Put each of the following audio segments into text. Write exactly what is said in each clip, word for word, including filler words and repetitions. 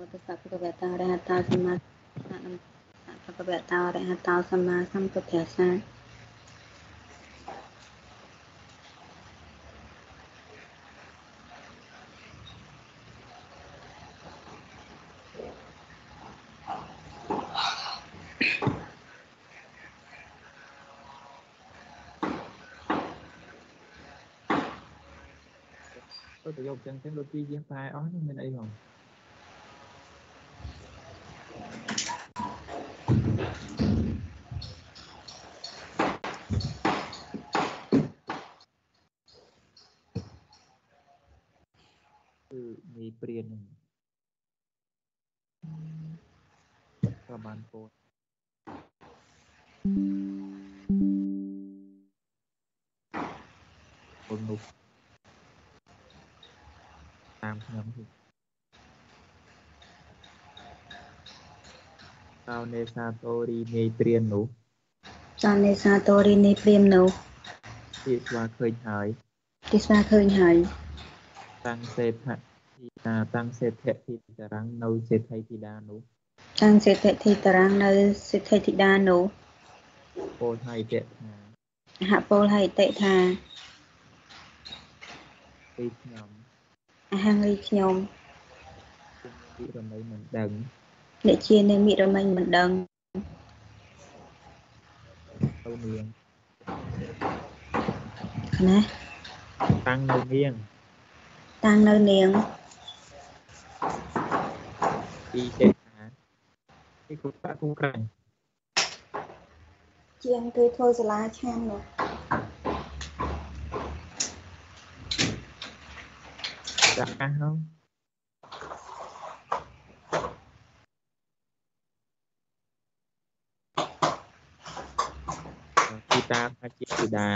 Tassa Bhagavata Arahata Samma Bhagavata Arahata Samma Sambuddhassa. Tôi tự dùng chân cái đôi kia giang tay ó nó bên đây không? Từ mì priền và bàn phô một nụ tam nhóm thì sao nê sa tori mì priền nụ Sao nê sa tori ni priêm nụ ที่สว่าเคยหายที่สว่าเคยหาย tăng xê thạ thì là tăng xê thệ thìจะรัง នៅ សេដ្ឋីធីតានោះតាំងសេដ្ឋីធីតារាងនៅសេដ្ឋីធីតានោះពោលឲ្យតេថាហពលហើយតិថាពីខ្ញុំអហង្រីខ្ញុំពីរមីមិនដឹងអ្នកជានាមិរមិញមិនដឹងទៅនាងណាតាំងនៅនាងតាំងនៅនាងពីតេថាពីគូតាគូក្រាញ់ជាងគេធ្វើសាលាឆាននោះដាក់កាសនោះទីតាថាជាធីតា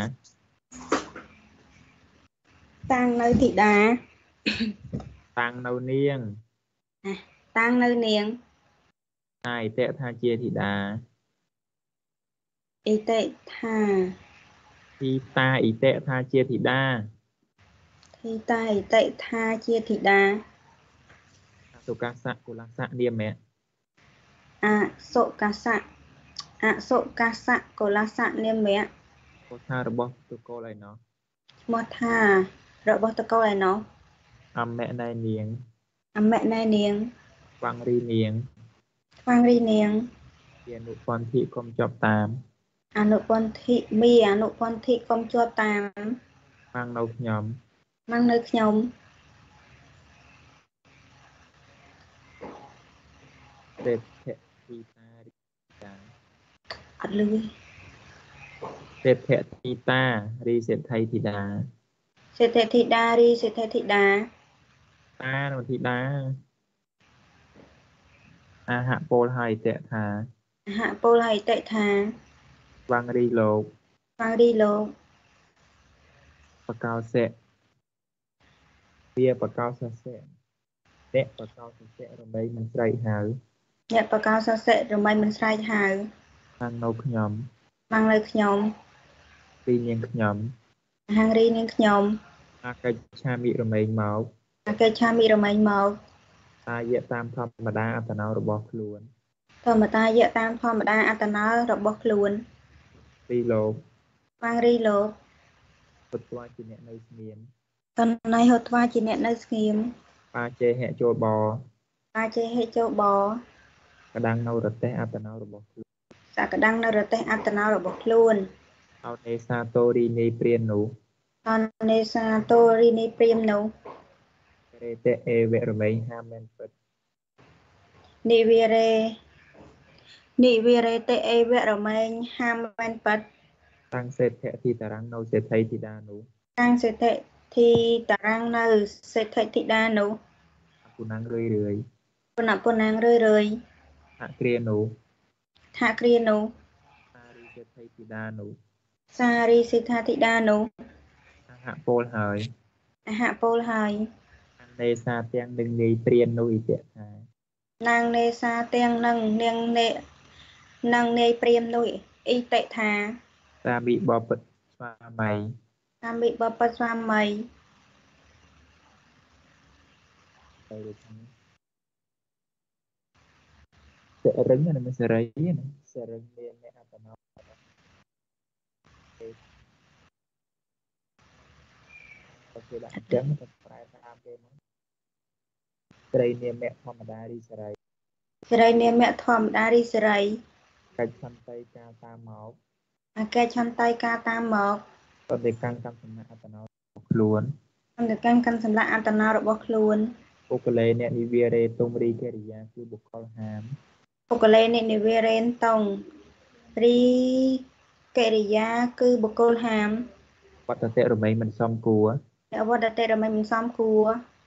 តាំងនៅធីតាតាំងនៅនាងតាំងនៅនាងហើយតេថាជាធីតាអ៊ីតិថាទីតាអ៊ីតេថាជាធីតាធីតាអ៊ីតិថាជាធីតាសុកាសៈកុលសៈនាមៈអសុកាសៈអសុកាសៈកុលសៈនាមៈពោលថារបស់ទុគលឯណោះឈ្មោះថារបស់តកលឯណោះអមៈណែនាងអមៈណែនាងវង្រីនាងខ្វាងរីនាងជាអនុពន្ធិកុំជាប់តាមអនុពន្ធិមីអនុពន្ធិកុំជាប់តាមម៉ាំងនៅខ្ញុំម៉ាំងនៅខ្ញុំទេពធីតារីតាអត់លឺទេពធីតារីសេដ្ឋីធីតាសេដ្ឋីធីតារីសេដ្ឋីធីតាតានៅធីតាអាហៈពោលហើយតេថាអហពលហើយតិថាវង្រីលោកខ្វាងរីលោកបកោសិវាបកោសសិអ្នកបកោសសិរមែងមិនស្រែកហៅអ្នកបកោសសិរមែងមិនស្រែកហៅម៉ាំងនៅខ្ញុំម៉ាំងនៅខ្ញុំពីនាងខ្ញុំអហង្រីនាងខ្ញុំអាកិច្ឆាមិរមែងមកអកេឆាមិរមែងមកតាយៈតាមធម្មតាអត្តនោរបស់ខ្លួនធម្មតាយៈតាមធម្មតាអត្តនោរបស់ខ្លួនពីលោកខ្វាងរីលោកពុទ្ធវាជាអ្នកនៅស្ងៀមតណៃហត់ថ្វាជាអ្នកនៅស្ងៀមបាចេហៈចូលបបាចេហេចូលបកដាំងនៅរទេះអត្តនោរបស់ខ្លួនសក្តាំងនៅរទេសអត្តនោរបស់ខ្លួនអោនេសាតូរីនីព្រាននោះអនេសាតូរីនីព្រាមនោះរេតេអេវរមែងហាមែនពិតនិវិរេនិវិរេតេអេវរមែងហាមែនប៉ិតតាំងសេដ្ឋធីតារាងនៅសេដ្ឋីធីតានោះតាំងសេដ្ឋីធីតារាងនៅសេដ្ឋីធីតានោះពុណាងរឿយរឿយពុណពុណាងរឿយរឿយអគ្រានោះថាគ្រានោះសារីសេដ្ឋីធីតានោះសារីសិដ្ឋាធីតានោះអហៈពោលហើយអហពលហើយអនេសាទាំងនឹងនាយព្រាននោះអ៊ីតេថានាងនេសាទាំងនឹងនាងនេនឹងនាយព្រាមនោះអ៊ីតិថាសាមិបពិតស្វាមីសាមិបបស្វាមីទៅដូចនេះ sẽ rừng là mình sẽ rấy sẽ rừng liền mẹ à nó ok bạn chấm thật phải làm cái nó đây nè mẹ thom đá đi sẽ rấy សេរីនាមធម្មតារីសេរី cách chăn tay ca ta máu អាកេឆន្ទៃការតាមមកตอนเด็กกลางกำสมัยอัตโนล้วนអន្តកម្មកាន់សម្រាប់អត្តនោរបស់ខ្លួនปุกเลเนี่ยนิเวียเรตุมรีเกริยาคือบุคคลหามបុគ្គលិកនិវេរេនតងរីកិរិយាគឺបុគ្គលហាមวัตเตะรมัยมันซ่อมกลัวអវត្តតិរមិនមិនសមគួរ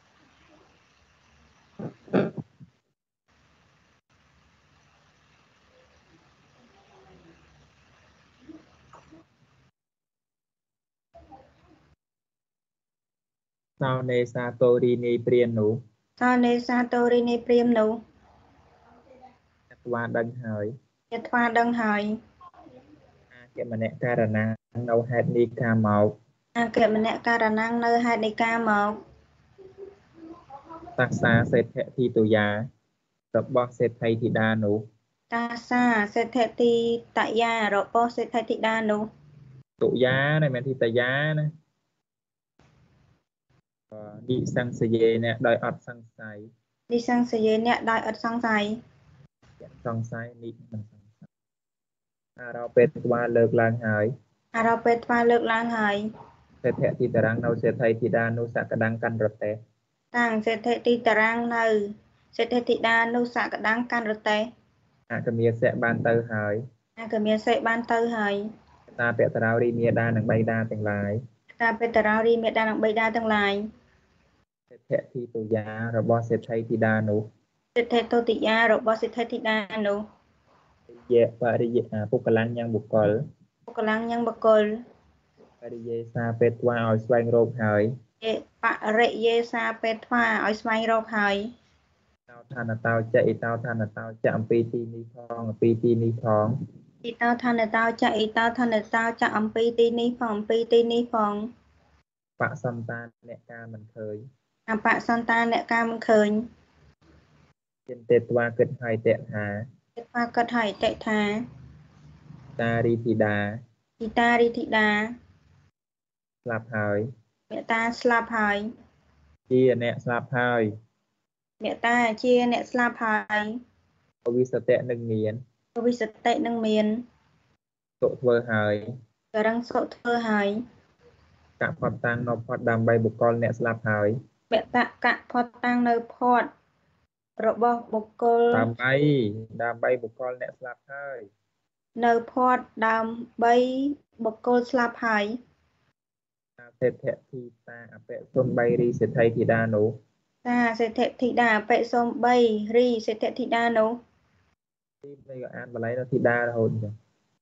ซาวเนซาโตรีนีเปรียนหนูតើនេសាតូរីនៃព្រាមនោះอัตวาดังหายជាថ្វាដឹងហើយอาเกมเนการนาเอาแฮดนีกาเมาអគ្គមនករណងនៅហេតុនៃការមកตักษาเศรษฐทีตุยาរបស់เศรษฐីធីតានោះតាសាសេដ្ឋទីតយារបស់សេដ្ឋធីតានោះតុយានេះមិនធីតយាណាឌីសង្សយេអ្នកដោយអត់សង្ស័យនិសង្សយេអ្នកដោយអត់សង្ស័យសង្ស័យនេះមិនសង្ស័យអារោពេលស្វាលើកឡើងហើយអារោពេលថ្វាលើកឡើងហើយเศรษฐีตรังនៅเศรษฐីធីតានោះសក្តាំងកាន់រតេះតាំងសេដ្ឋទីតារាងនៅសេដ្ឋធីតានោះសក្តាំងកាន់រតេះអកមាសៈបានទៅហើយអាក៏មានសេបានទៅហើយតាពតរោរីមាតានិងបៃតាទាំងឡាយតាពេតរោរីមេដានិងបៃតាទាំងឡាយសេដ្ឋីទុយារបស់សេដ្ឋីធីតានោះសេដ្ឋទុតិយារបស់សេដ្ឋធីតានោះយៈបរិយៈពុកលាំងយ៉ាងបុគ្គលបុគ្គលាំងយ៉ាងបកុលបរិយេសាពេទ្វាឲ្យស្វែងរកហើយអេបរិយេសាពេថ្វាឲ្យស្វែងរកហើយតោឋានតោចៈអ៊ីតោឋានតោចៈអំពីទីនេះផងអំពីទីនេះផងអ៊ីតោឋានតោចអ៊ីតោឋានតោចអំពីទីនេះផងអំពីទីនេះផងបសន្តានអ្នកការមិនឃើញអបសន្តានអ្នកការមិនឃើញចិន្ទេត្វាគិតហើយតេថាពេថ្វាគាត់ឲ្យតិថាតារីធីតាអ៊ីតារីធីតាស្លាប់ហើយមេតាស្លាប់ហើយជាអ្នកស្លាប់ហើយមេតាជាអ្នកស្លាប់ហើយអវិសតៈនឹងមានវិសតិនឹងមានទុធ្វើហើយករឹងសុធ្វើហើយកផតតាំងនៅផតដើម្បីបុគ្គលអ្នកស្លាប់ហើយបតកៈផតតាំងនៅផតរបស់បុគ្គលដើម្បីដើម្បីបុគ្គលអ្នកស្លាប់ហើយនៅផតដើម្បីបុគ្គលស្លាប់ហើយសេដ្ឋធីតាអបិសុនបីរីសេដ្ឋីធីតានោះតាសេដ្ឋធីតាបិសុំបីរីសេដ្ឋធីតានោះទីនេះក៏អានបល័យនៅធីតារហូតចឹង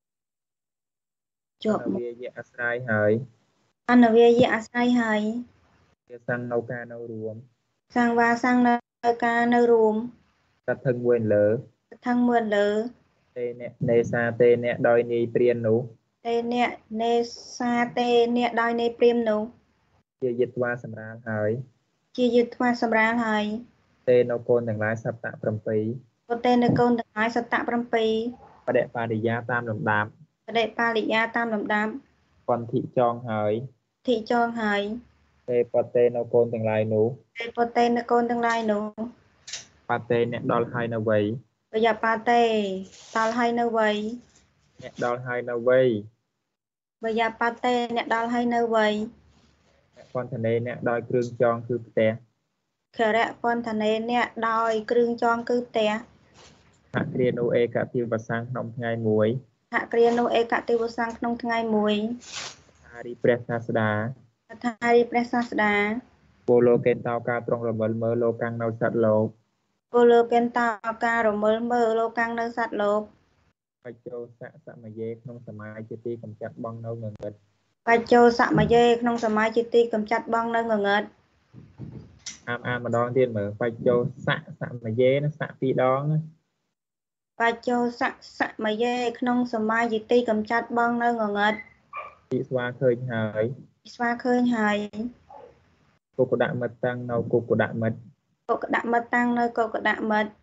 ជាប់វាយៈអាស្រ័យហើយអនវាយៈអាស្រ័យហើយវាសាំងនៅការនៅរួមសាំងវាសាំងនៅការនៅរួមតថឹងមួយលើថឹងមើលលើទេអ្នកនេសាទេអ្នកដោយនីព្រាននោះទេអ្នកនេសាទេអ្នកដោយនៃព្រាមនោះជាយិត្វាសម្រាលហើយជាយុទ្ធវាសម្រាលហើយទេនៅកូនទាំងឡាយសប្តៈ7 ប៉ុន្តែនៅកូនទាំងឡាយសតៈ7 បដិបរិយាតាមលំដាប់បដិបាលិយាតាមលំដាប់ពន្ធិចងហើយធីចងហើយទេបតេនៅកូនទាំងឡាយនោះទេប៉ុន្តែនៅកូនទាំងឡាយនោះបតេអ្នកដល់ហើយនៅវ័យបយបាតេដល់ហើយនៅវ័យអ្នកដល់ហើយនៅវ័យបយបាតេអ្នកដល់ហើយនៅវ័យអ្នកពន្ធនេអ្នកដោយគ្រឿងចងគឺផ្ទះខរៈពន្ធនេអ្នកដោយគ្រឿងចងគឺផ្ទះហគ្រានុអេកតិវសាំងក្នុងថ្ងៃមួយហគ្រានុអេកតិវសាំងក្នុងថ្ងៃមួយអារីព្រះសាស្តាថារីព្រះសាស្តាពលលោកេនតោការត្រង់រមិលមើលលោកកាំងនៅសត្វលោកពលលោកេនតោការរមិលមើលលោកកាំងនៅសត្វលោកបច្ចោសៈសមយេក្នុងសមាយជាទីកំចាត់បងនៅងងឹតបច្ចោសមយេក្នុងសម័យជាទីកំចាត់បងនៅងងឹតអានអានម្ដងទៀតមើលបច្ចោសៈសមយេណាសៈពីរដងបច្ចោសៈសមយេក្នុងសម័យជាទីកំចាត់បងនៅងងឹតពីស្វាឃើញហើយស្វាឃើញហើយគុកដាក់មិត្តតាំងនៅគុកដាក់មិត្តកុកដាក់មិត្តតាំងនៅកុកដាក់មិត្ត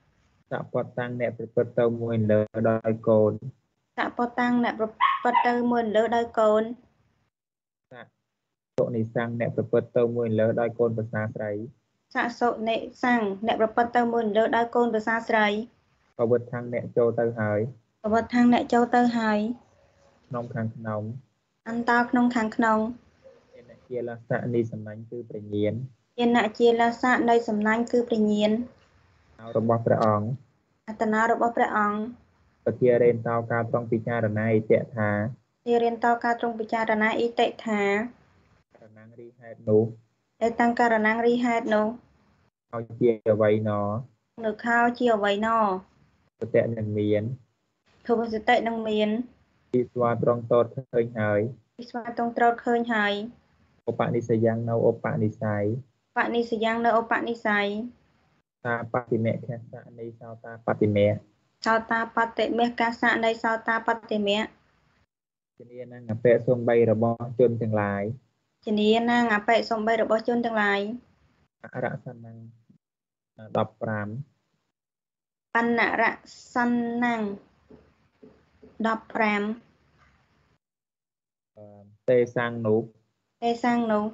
Sạ bọt tăng nẹ bật tàu mùi lỡ đòi cồn. Sạ bọt tăng nẹ bật tàu mùi lỡ đòi cồn. Sạ sộ nì sang nẹ bật tàu mùi lỡ đòi cồn bà xa sấy. Sạ sộ nẹ sang nẹ bật tàu mùi lỡ đòi cồn bà xa sấy. Có bật thang nẹ châu tàu hơi. Có bật thang nẹ châu tàu hơi. Nông kháng nông. Ăn tao nông kháng nông. Yên nạ chia là sạ nì sầm nánh cư bề nhiên. Yên nạ chia là sạ nì sầm nánh cư bề nhiên. Áo rộng bọcព្រះអង្គអត្តនារបស់ព្រះអង្គបជារៀនតោការត្រង់ពិចារណាអិតិថាជារៀនតការត្រង់ពិចារណាអិតិថាករណងរីហេតុនោះដែលតាំងករណងរីហេតុនោះឲ្យជាអ្វីណនៅខោជាអ្វីណសតិនឹងមានធម្មសតិនឹងមានពីស្វាត្រង់តតឃើញហើយពីស្វាត្រង់ត្រោតឃើញហើយឧបនិស្សយ៉ាងនៅឧបនិស្ស័យបនិសយ៉ាងនៅឧបនិស្ស័យតាបតិមេខសៈនៃសោតាបតិមេសោតាបតិមេកាសៈនៃសោតាបតិមេជានានឹងអបិសំបីរបស់ជនទាំងឡាយជានានាងអបិសំបីរបស់ជនទាំងឡាយអរសនាំងដប់ប្រាំបណ្ណរសនាំងដប់ប្រាំអឺទេសាំងនោះទេសាំងនោះ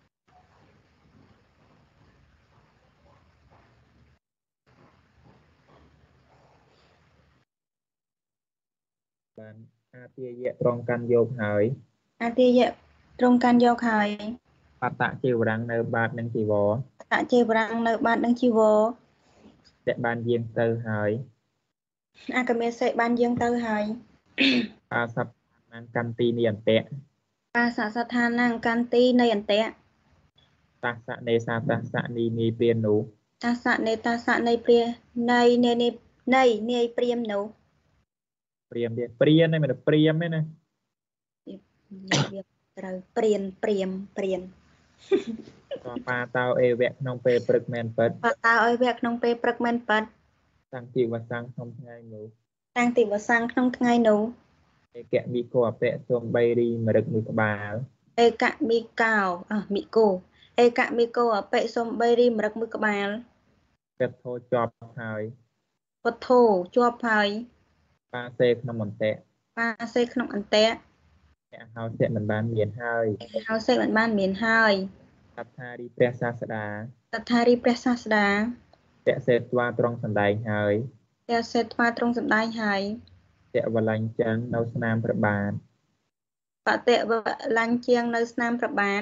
បានអាទាយៈត្រង់កាន់យកហើយអាទាយៈត្រង់កាន់យកហើយបតៈជីវរាំងនៅបាតនឹងជីវរតជាវរាំងនៅបាតនឹងជីវរតែបានយាងទៅហើយអកមេសេបានយាងទៅហើយអាសព្ទនឹងកាន់ទីនេះអន្តៈបាសស្ថានង្គន្ទីនៃអន្តៈតាសៈនេសាតាសៈនីនីព្រាននោះតាសៈនេតាសៈនៃព្រានៃនៃនៃនៃព្រាមនោះព្រាមទៀតព្រានហ្នឹងមិនព្រាមទេណាវាត្រូវព្រានព្រាមព្រានក៏ប៉ាតោអេវៈក្នុងពេលព្រឹកមែនពិតបើតើឲ្យវៈក្នុងពេលព្រឹកមែនប៉ាត់តាំងជីវសាំងក្នុងថ្ងៃនោះតាំងទីវសាំងក្នុងថ្ងៃនោះឯកវិកោអបៈសំបីរីមរឹកមួយក្បាលអេកមីកោអះមីកូអេកមីកោអបិសំបីរីមរឹកមួយក្បាលកិតធោជាប់ហើយពុទ្ធោជាប់ហើយប៉ាសេក្នុងអន្តៈបាសេក្នុងអន្តៈអ្នកហៅសិមិនបានមានហើយហៅសេមិនបានមានហើយតថារីព្រះសាស្តាតថារីព្រះសាស្តាតសេត្វាត្រង់សម្ដែងហើយតែសេថ្វាទ្រង់សម្ដែងហើយតវលាញ់ចឹងនៅស្នាមព្រះបាទបតិវលាញ់ជាងនៅស្នាមព្រះបាទ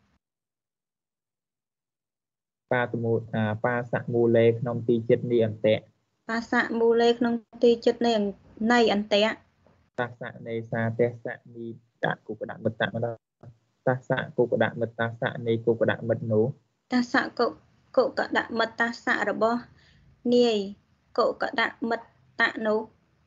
ប៉ាតមូអាប៉ាសៈមូលេក្នុងទីចិត្តនេះអន្តៈបាសៈមូលេក្នុងទីចិត្តនៃនៃអន្តៈតាសៈនេសាទេសៈនីតគុកដមិត្តមតតាសៈគុកដមិត្តតាសៈនៃគុកដមិត្តនោះតាសៈកុកុកដមិតតាសៈរបស់នាយកុកដមិត្តៈនោះ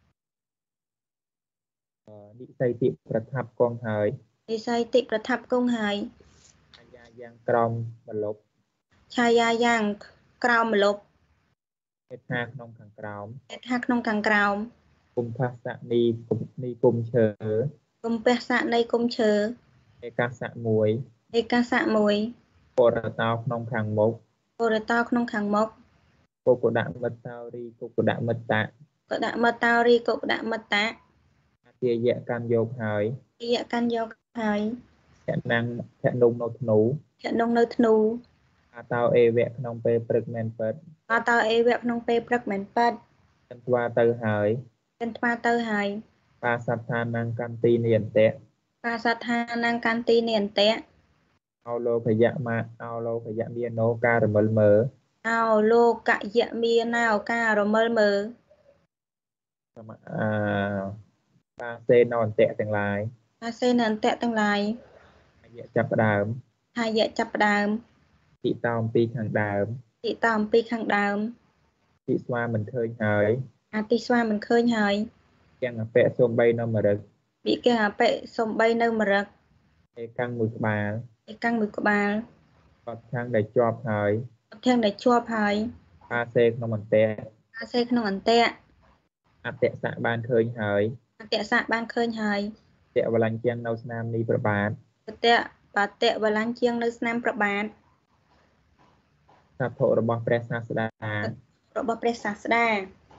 និស័យតិប្រថាប់កងហើយនិស័យតិប្រថាប់គង់ហើយអាយ៉ាយ៉ាងក្រមបលប់ឆាយាយ៉ាងក្រោមម្លប់ហេតុថាក្នុងខាងក្រោមតែថាក្នុងខាងក្រោមគុំផាសៈនីគុំនីគុំឈើគុំពះសៈនៃគុំឈើឯកាសៈមួយឯកាសៈមួយបរតោក្នុងខាងមុខបរតោក្នុងខាងមុខគុកដមិត្តោរីគុកដមិត្តៈកដមតោរីកុកដមតៈអាទាយៈកាន់យកហើយយៈកាន់យកហើយភណាំងភនុំនៅធ្នូភនងនៅធ្នូអាតោអេវៈក្នុងពេលព្រឹកមែនពិតអតោអេវៈក្នុងពេលព្រឹកមែនប៉ាត់ចន្ទវាទៅហើយចិនថ្វាទៅហើយបាសត្ថានឹងកាន់ទីនេះអន្តៈបាសថានឹងកាន់ទីនេះអន្តៈអោលោកយៈមាអោលោកយៈមានណូការរមិលមើអោលោកយៈមានណៅការរមិលមើលសមអាបាសេនៅអន្តៈទាំងឡាយបាសេនៅអន្តៈទាំងឡាយអាយៈចាប់ផ្ដើមថាយៈចាប់ផ្ដើមទីតោអំពីខាងដើមទីតអំពីខាងដើមទីស្វាមិនឃើញហើយអាទីស្វាមិនឃើញហើយទាំងអបៈសំបីនៅមរឹកវិកេអបិសំបីនៅមរឹកឯកាំងមួយក្បាលឯកាំងមួយក្បាលអត់ខាងដែលជាប់ហើយអត់ធាងដែលជាប់ហើយបាសេក្នុងអន្តៈបាសេក្នុងអន្តៈអតិសៈបានឃើញហើយអតិសៈបានឃើញហើយតវលាញ់ជាងនៅស្នាមនេះប្របាទបតៈបតៈវលាញ់ជាងនៅស្នាមប្របាទសភៈរបស់ព្រះសាស្តារបស់ព្រះសាស្តា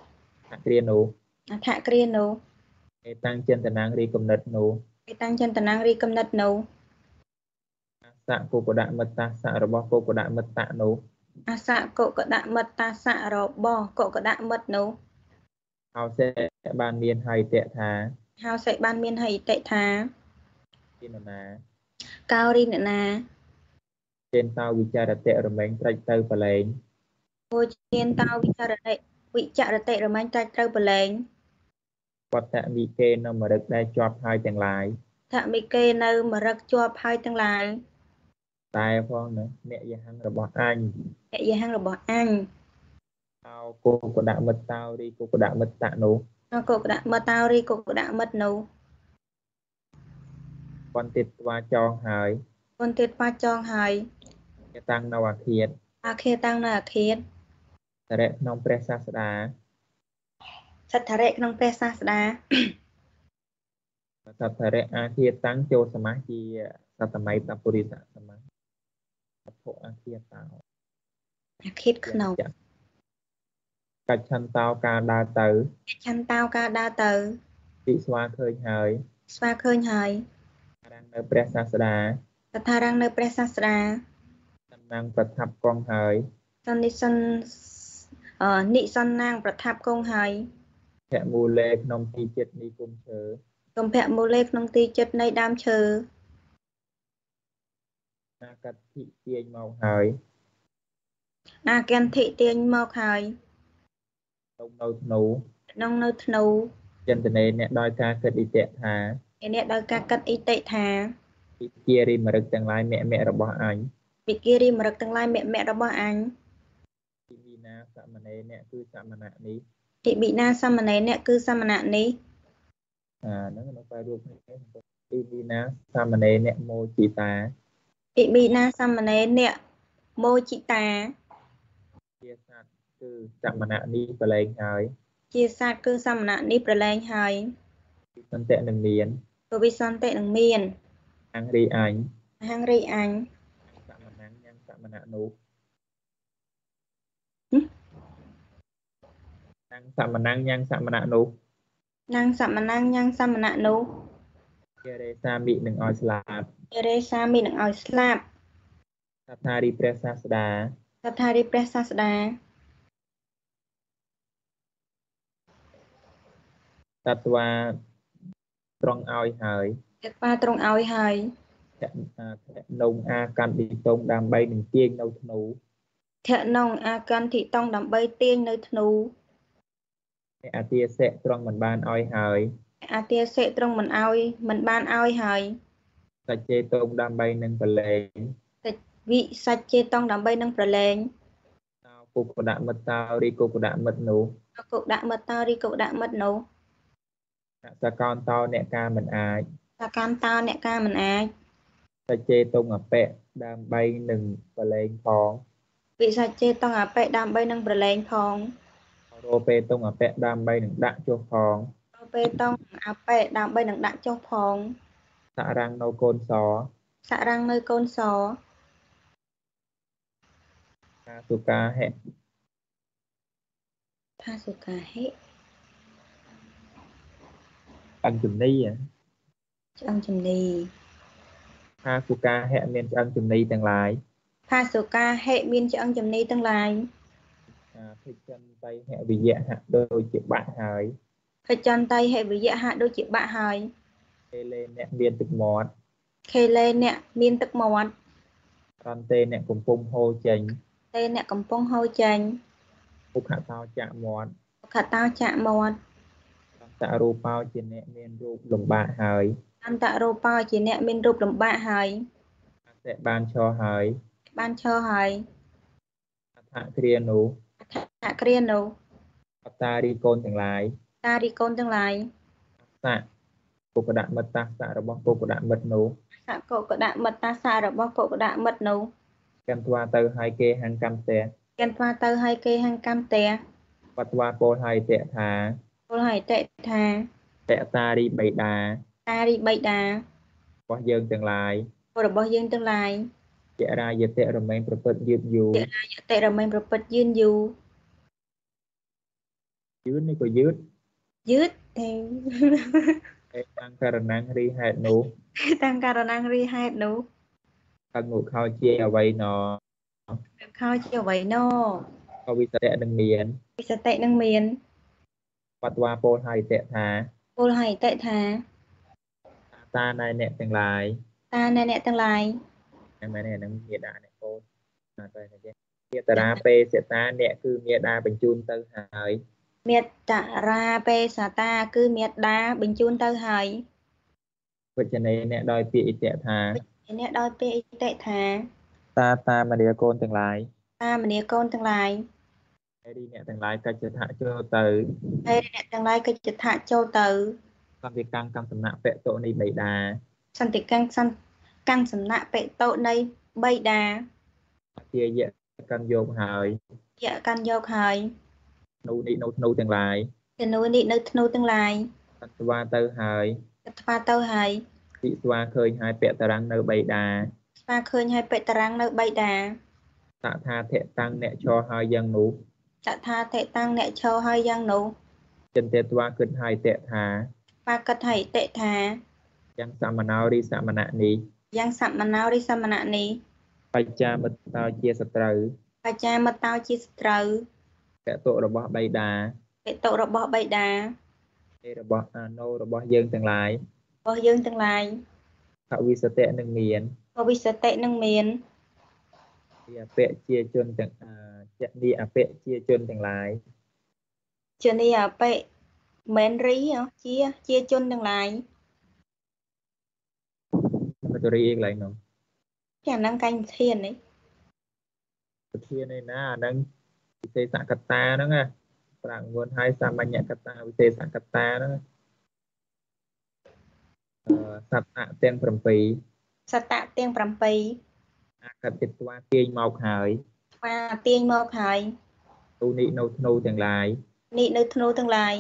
អគ្រានូអថគ្រានូឯតាំងចិនតណាងរីកំណត់នូឯតាំងចិនតណាងរីកំណត់នូអាសៈគោកដមិតតាសៈរបស់គោកដមិតតនូអាសៈកុកដមិតតាសៈរបស់កុកដមិតនោះហៅសេបានមានហើយតេថាហៅសេបានមានហើយតិថាពីនណាកោរីអ្នកណាចេនតោវិចារតៈរមែងត្រិចទៅបលែងពោជានតោវិចារតិវិចារតិរមែងត្រាច់ត្រូវប្រឡែងបតៈវិកេនៅមរឹកដែលជាប់ហើយទាំងឡាយថាមិគេនៅមរឹកជាប់ហើយទាំងឡាយតែផងណាអ្នកយហង្សរបស់អញអ្នកយហង្សរបស់អញតោគោកដមិតតោរីគោកដមិតតនូកុកដមិតតោរីកុកដមិតនោះបន្តិតស្វាចងហើយប៉ុន្តែបាចងហើយគេតាំងនៅអាឃាតអាខេតាំងនៅអាខេតតរៈក្នុងព្រះសាស្តាសទ្ធរៈក្នុងព្រះសាស្តាសទ្ធរៈអាឃាតតាំងចូលសមាសជាសតម័យតពុរិសសមាសអភុអាឃាតតោអាខេតក្នុងកិច្ចឆន្ទោការដើរទៅឆន្ទោការដើរទៅពិស្វាឃើញហើយស្វាឃើញហើយរាំងនៅព្រះសាស្តាតថារាំងនៅព្រះសាស្តាតំណាងប្រថាប់កងហើយសន្និសិនអនិសន្នាងប្រថាប់គង់ហើយភមូលេក្នុងទីចិត្តនេះគុំឈើកំភៈមូលេក្នុងទីចិត្តនៃដើមឈើណាកតិទាញមកហើយអាកន្តិទាញមកហើយទៅនៅធ្នូក្នុងនៅធ្នូចិន្ទនេអ្នកដោយការគិតអ៊ីតៈថាឯអ្នកដោយការកាត់អ៊ីតិថាពិជារិមរឹកទាំងឡាយមគ្គមគ្គរបស់អញវិគិរិមរឹកទាំងឡាយមគ្គមគ្គរបស់អញទីវិណាសមណេរអ្នកគឺសមណៈនេះទីបិណាសមណេរអ្នកគឺសមណៈនេះអាហ្នឹងនៅពេលរួមគ្នាទីវិណាសមណេរអ្នកមោជីតាទីបិណាសមណេរអ្នកមោជិតាជាសត្វគឺសមណៈនេះប្រឡែងហើយជាសត្វគឺសមណៈនេះប្រឡែងហើយសន្តិនឹងមានពវិសន្តិនឹងមានអង្គរីអញហង្រីអញសមណងយ៉ាងសមណៈនោះតាំងសមណងយ៉ាងសមណៈនោះនាងសមណងញ៉ាងសមណៈនោះជារេសាមិនឹងឲ្យស្លាប់រេសាមីនឹងឲ្យស្លាប់សត្ថារីព្រះសាស្តាសត្ថារីព្រះសាស្តាតត្វាត្រង់ឲ្យហើយទឹកបាត្រង់ឲ្យហើយនងអាកាន់ទីតងដើម្បីនឹងទាញនៅធ្នូធនងអាកន្តិតងដើម្បីទាញនៅធ្នូអ្នកអាទាសិត្រង់មិនបានឲ្យហើយអាទាសិត្រង់មិនឲ្យមិនបានឲ្យហើយសច្ចេតងដើម្បីនឹងប្រឡែងវិសច្ចេតងដើម្បីនឹងប្រឡែងតោគុកដមិតតោរីគុកដមិតនោះកុកដាក់មិតតរីកុកដាក់មិតនោះសកោនតោអ្នកការមិនអាចសកម្មតោអ្នកការមិនអាចសច្ចេតងអបៈដើម្បីនឹងប្រឡែងផងវិសច្ចេតងអបិដើម្បីនឹងប្រឡែងផងរោពេតងអបៈដើម្បីនឹងដាក់ចុះផងពេលតងអបិដើម្បីនឹងដាក់ចុះផងសរាំងនៅកូនសសរាំងនៅកូនសកាសុកាហៈផាសុកាហិអង្គជំនីឆ្អឹងជំនីកាសុកាហៈមានឆ្អឹងជំនីទាំងឡាយផាសុកាហិមានឆ្អឹងជំនីទាំងឡាយភិក្ខន្តិហវិយៈហៈដូចជាបាក់ហើយខចន្តិហិវិយៈហាក់ដូចជាបាក់ហើយគេលេអ្នកមានទឹកមាត់ខេលេអ្នកមានទឹកមាត់រន្ទេអ្នកកំពុងហូរចេញទេអ្នកកំពុងហូរចេញពុខតោចាក់មាត់ខតោចាក់មាត់សន្តរូបោជាអ្នកមានរូបលំបាកហើយអន្តរោបោជាអ្នកមានរូបលំបាកហើយអតិបានឈរហើយបានឈរហើយអដ្ឋគ្រានោះអគ្រានោះអតារីកូនទាំងឡាយតារីកូនទាំងឡាយសៈពុកដមិតតាសៈរបស់ពុកដមិតនោះសកុកដាក់មិតតាសារបស់កុកដាក់មិតនោះកន្ទវាទៅឲ្យគេហង្កម្មផ្ទះកន្ទវាទៅឲ្យគេហង្កម្មផ្ទះបត្វាពោលឲ្យតេថាពលឲ្យតិថាតេតារីបៃតាតារីបៃតារបស់យើងទាំងឡាយរបស់យើងទាំងឡាយជារាយតិរមែងប្រព្រឹត្តយឺតយូរយតិរមែងប្រព្រឹត្តយឺនយូរ dứt này có dứt dứt thì ê tăng khả năng ri hạt nụ tăng cara năng ri hai nụ tăng ngục khao chia ở vậy nó khao chiều vậy nô có vi tệ đừng miền sẽ tệ năng miền ปัตวาโปไทยเตะทา cô hay tệ thà ตาในเนี่ยทั้งหลาย ta nè nè tăng lại ในแม่เนี่ยนังเมียดาเนี่ยโปมาไปนะเจ๊เมียตราเปเสตาเนี่ยคือเมียดาเป็นจูนเตอร์หาย miệt trả ra pe sa ta cứ miệt đá bình chun tơ hời เพราะฉะนั้นเนี่ยโดยปีเตะทา nè đôi pe tệ thà ตาตามาเดียโกนทั้งหลาย ta mà nè con tăng lại ไอ้ดีเนี่ยทั้งหลายก็จะทะเจอเตอร์ đây nè tăng lại cái chữ thạ châu tử ตามที่กลางกำสำนักเปะโตในใบดา sanh tịch căng sanh căng sầm nạ pệ tội đây bay đà เจียเยะกันโยกหาย dạ căn vô hời นูนี่นูนูทั้งหลาย thì nuôi đi nơi nuôi tương lai ปัตวาเตอร์หาย pha tơ hời วิสวาเคยหายเปะตรังในใบดา pha khơi hai pệ tarang nơi bay đà ตะทาเทะตังเนี่ยชอหายยังหนู tạ tha thể tăng nẹ châu hơi giang nụ จนเตตวาขึ้นหายเตะทา pha cất thầy tệ thà ยังสามนาวริสามณะนี้ giang sạm mà nào đi sao mà nạ ní ไปจามตตาเจียสตรู bà cha mà tao chia trời แกะโตะระบะใบดา pệ tội rồi bỏ bay đà เอระบะอาโนระบะเยิงทั้งหลาย bỏ dương tương lai ขวิสเตะหนึ่งเมียน có bị sợ tệ nâng miền เจียเปะเจียจนต่างอ่าจะดีอาเปะเจียจนทั้งหลาย chưa đi à pệ mến rí hả chia chia chôn tương lai มันจะเรียกอะไรเนาะ khả năng canh thiên ấy เทียในหน้านังวิเศษสังกตานั่งอ่ะปรางวนไฮสามัญญกตาวิเศษสังกตานั่งเอ่อสัตตะเตียงพรหมปี sa tạ tiên pram pi อากัดติดตัวเกียงเมาหาย và tiên mơ hời ตูนิโนทนูทั้งหลาย nị nơi nuôi tương lai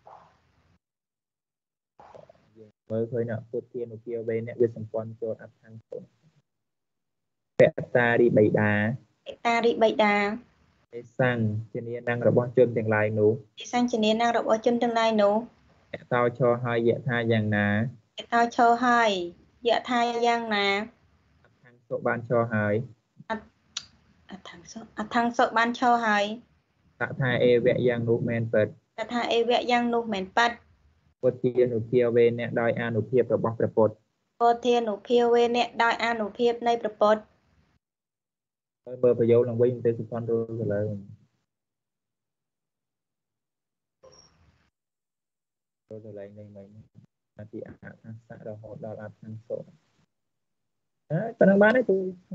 เมื่อเคยเนาะพูดเทียนอุเกียวเวเนี่ยวิสัมปอนโจทย์อัพทางสงแปะตาดีใบดา ta đi bay đà ไอ้สั่งเจเนียนังระบอจนทั้งหลายหนู đi sang chỉ nên năng ở chân tương lai nụ แะเต้าชอหายเหยะทาอย่างนา tao cho hai dạ thai giang nà ทางโซบานชอหาย à, thằng sợ à, thằng sợ ban cho hai ตะทาเอเวะยังนูแมนเปิด ta tha e vẽ giang nụ mền bắt พูดเทียนอุเกียวเวเนี่ยโดยอานุเพียบระบอประปด cô thiên nụ phiêu về nè đòi an nụ phiêu này bật bật เมื่อเบอร์ประโยชน์ลงวิ่งเตสุพรรู้กันเลยรู้กันเลยในมันนาทีอาหารทางสะเราหดดาวอาทางโซเอ้ยตอนนั้นบ้านได้ตัว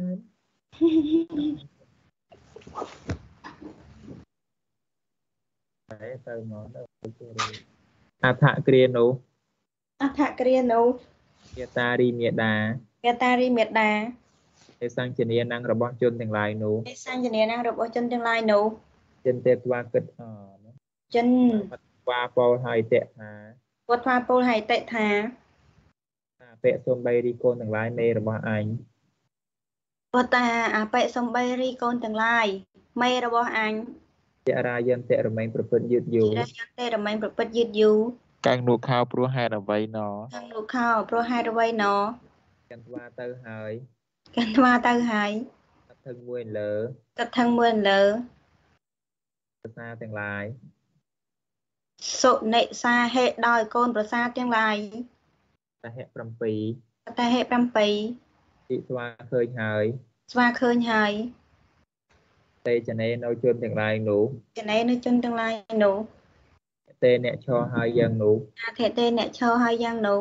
ไปเติมหมอแล้วไปเจอเลยอาถะเกรียนหนู à thạ kia nụ เมียตาดีเมียดา kia ta đi miệt đà ไอ้สร้างเจเนียนังระบอจนทั้งหลายหนู đi sang chỉ nên năng được ở chân tương lai nụ เจนเตตวาเกิดอ่อน chân ว่าปอไฮเตะหา quật hoa pol hay tệ thà เปะส่วนใบรีโกนทั้งหลายเมระบออัน quật ta à pệ sông bay ri con tương lai mây rồi bỏ anh เจรายันเตะระเมงประพฤติยืดอยู่ chỉ ra chân tê rồi mình bật bật dịt dù การหนูข้าวปลัวให้เราไว้เนาะ thằng nụ khao pro hai rồi bay nó กันว่าเตอร์หายกันhoa tơ hay ทึงมวยเหลอ tập thăng mượn lỡ ภาษาทั้งหลาย sộ nệ xa hệ đòi con pro xa tương lai ตะแหะปรำปี ta hệ pram pi ติสวาเคยหาย xoa khơi hay เตจะเนโนจนทั้งหลายหนู cái này nó chân tương lai nụ เตเนี่ยชอหายยังหนู à thể tên nè cho hai giang nụ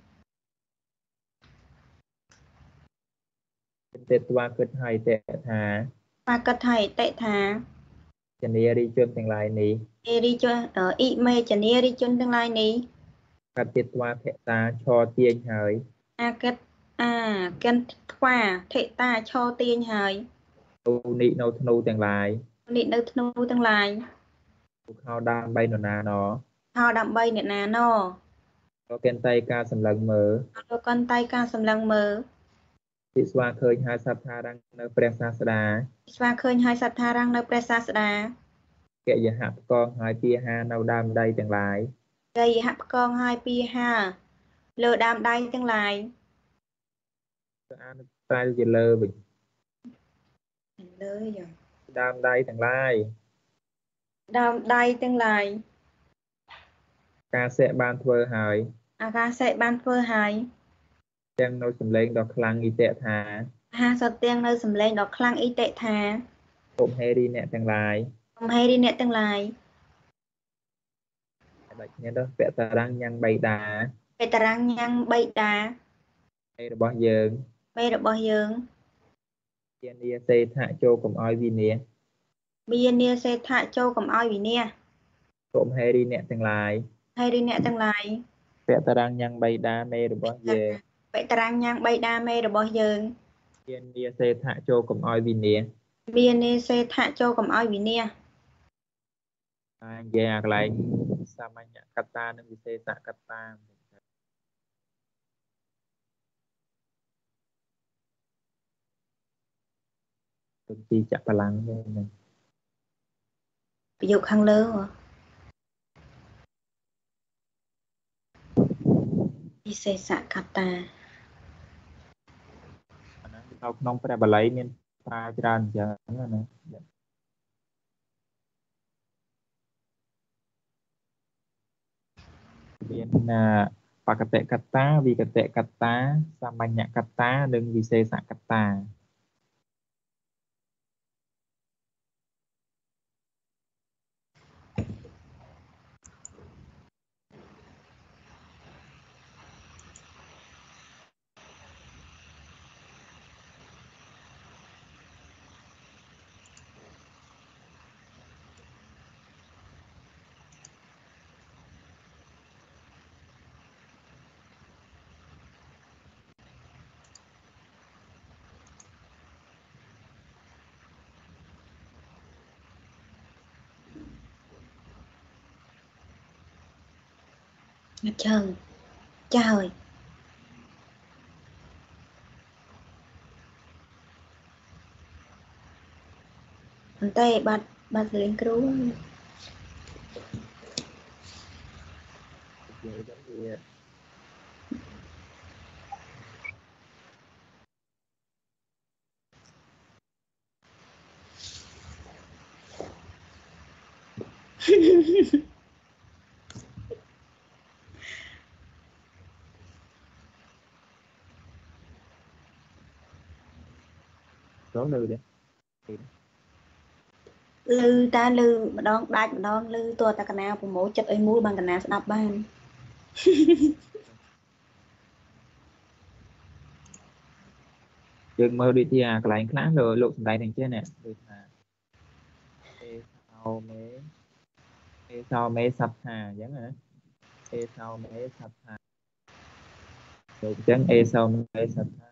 เตตวาเกิดไฮเตะหา và cất thầy tệ thà จะเนรีจนทั้งหลายนี้ đi đi cho ở y mê chân đi đi chân tương lai ní กัดติดว่าเทตาชอเตียงหาย à kết à kết quả thể ta cho tiền hời ตูนิโนธนูทั้งหลาย nị nơi nu tương lai ภูเขาดามใบหนนาเนาะ họ đậm bay nè nà nó ก็เกณฑ์ไตกาสำลังเมอ rồi con tay ca sầm lăng mờ ติสวาเคยหาสัทธารังในเปรศาสดา xoa khơi hai sát tha răng nơi presa sada kệ giờ hạp con hai tia ha nâu đam đây chẳng lại gây hạp con hai pi ha lơ đam đây chẳng lại tay giờ lơ bình lơ giờ đam đây chẳng lại đam đây chẳng lại ca sẽ ban thơ hỏi à ca sẽ ban phơ hai chẳng nâu sầm lên đọc khăn y tệ thả ha sao tiên nơi sầm lên đọc khăn y tệ thà ôm hê đi nè chẳng lại không hay đi nè chẳng lại bạch nhé đó vẽ tà răng nhăn bay đà về tà răng nhăn bay đá đây là bao giờ bay được bao giờ tiên đi xây thả châu cùng oi vì nè bia nia xe thạ châu cầm oi vì nè ôm hê đi nè chẳng lại hay đi nè chẳng lại vẽ tà răng nhăn bay đà mê rồi bao giờ vậy tà răng nhăn bay đa mê được bao giờ tiên đi xây thả châu cùng oi vì nè bia nia xe thạ châu cầm oi vì nè à dạ lại samanya kataនឹងវិសេសកតា từng chi chặt bà lăng này ví dụ khăn lơ hả đi xe xạ kata sau nông phải bà lấy nên pha tràn giờ này biến là pakate kata vikate kata samanya kata đừng visesa kata trời trời bàn tay bật bật lên cái đuôi số lư đi lư ta lư mà đón đạch mà đón lư tua ta canal của mỗi chật ấy mũi bằng canal sẽ đập ban dừng mơ đi thì à cái lại khá rồi lộ thành thành trên nè e sau mấy e sau mấy sập hà giống hả e sau mấy sập hà được chấn e sau mấy sập hà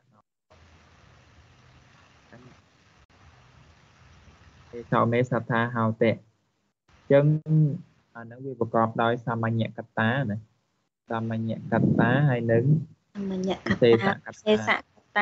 e sau mấy sập hà hào tệ chân à, nó bịประกอบដោយ samanya kata ណា samanya kata ហើយនឹង samanya kata សេសកតាសេសកតា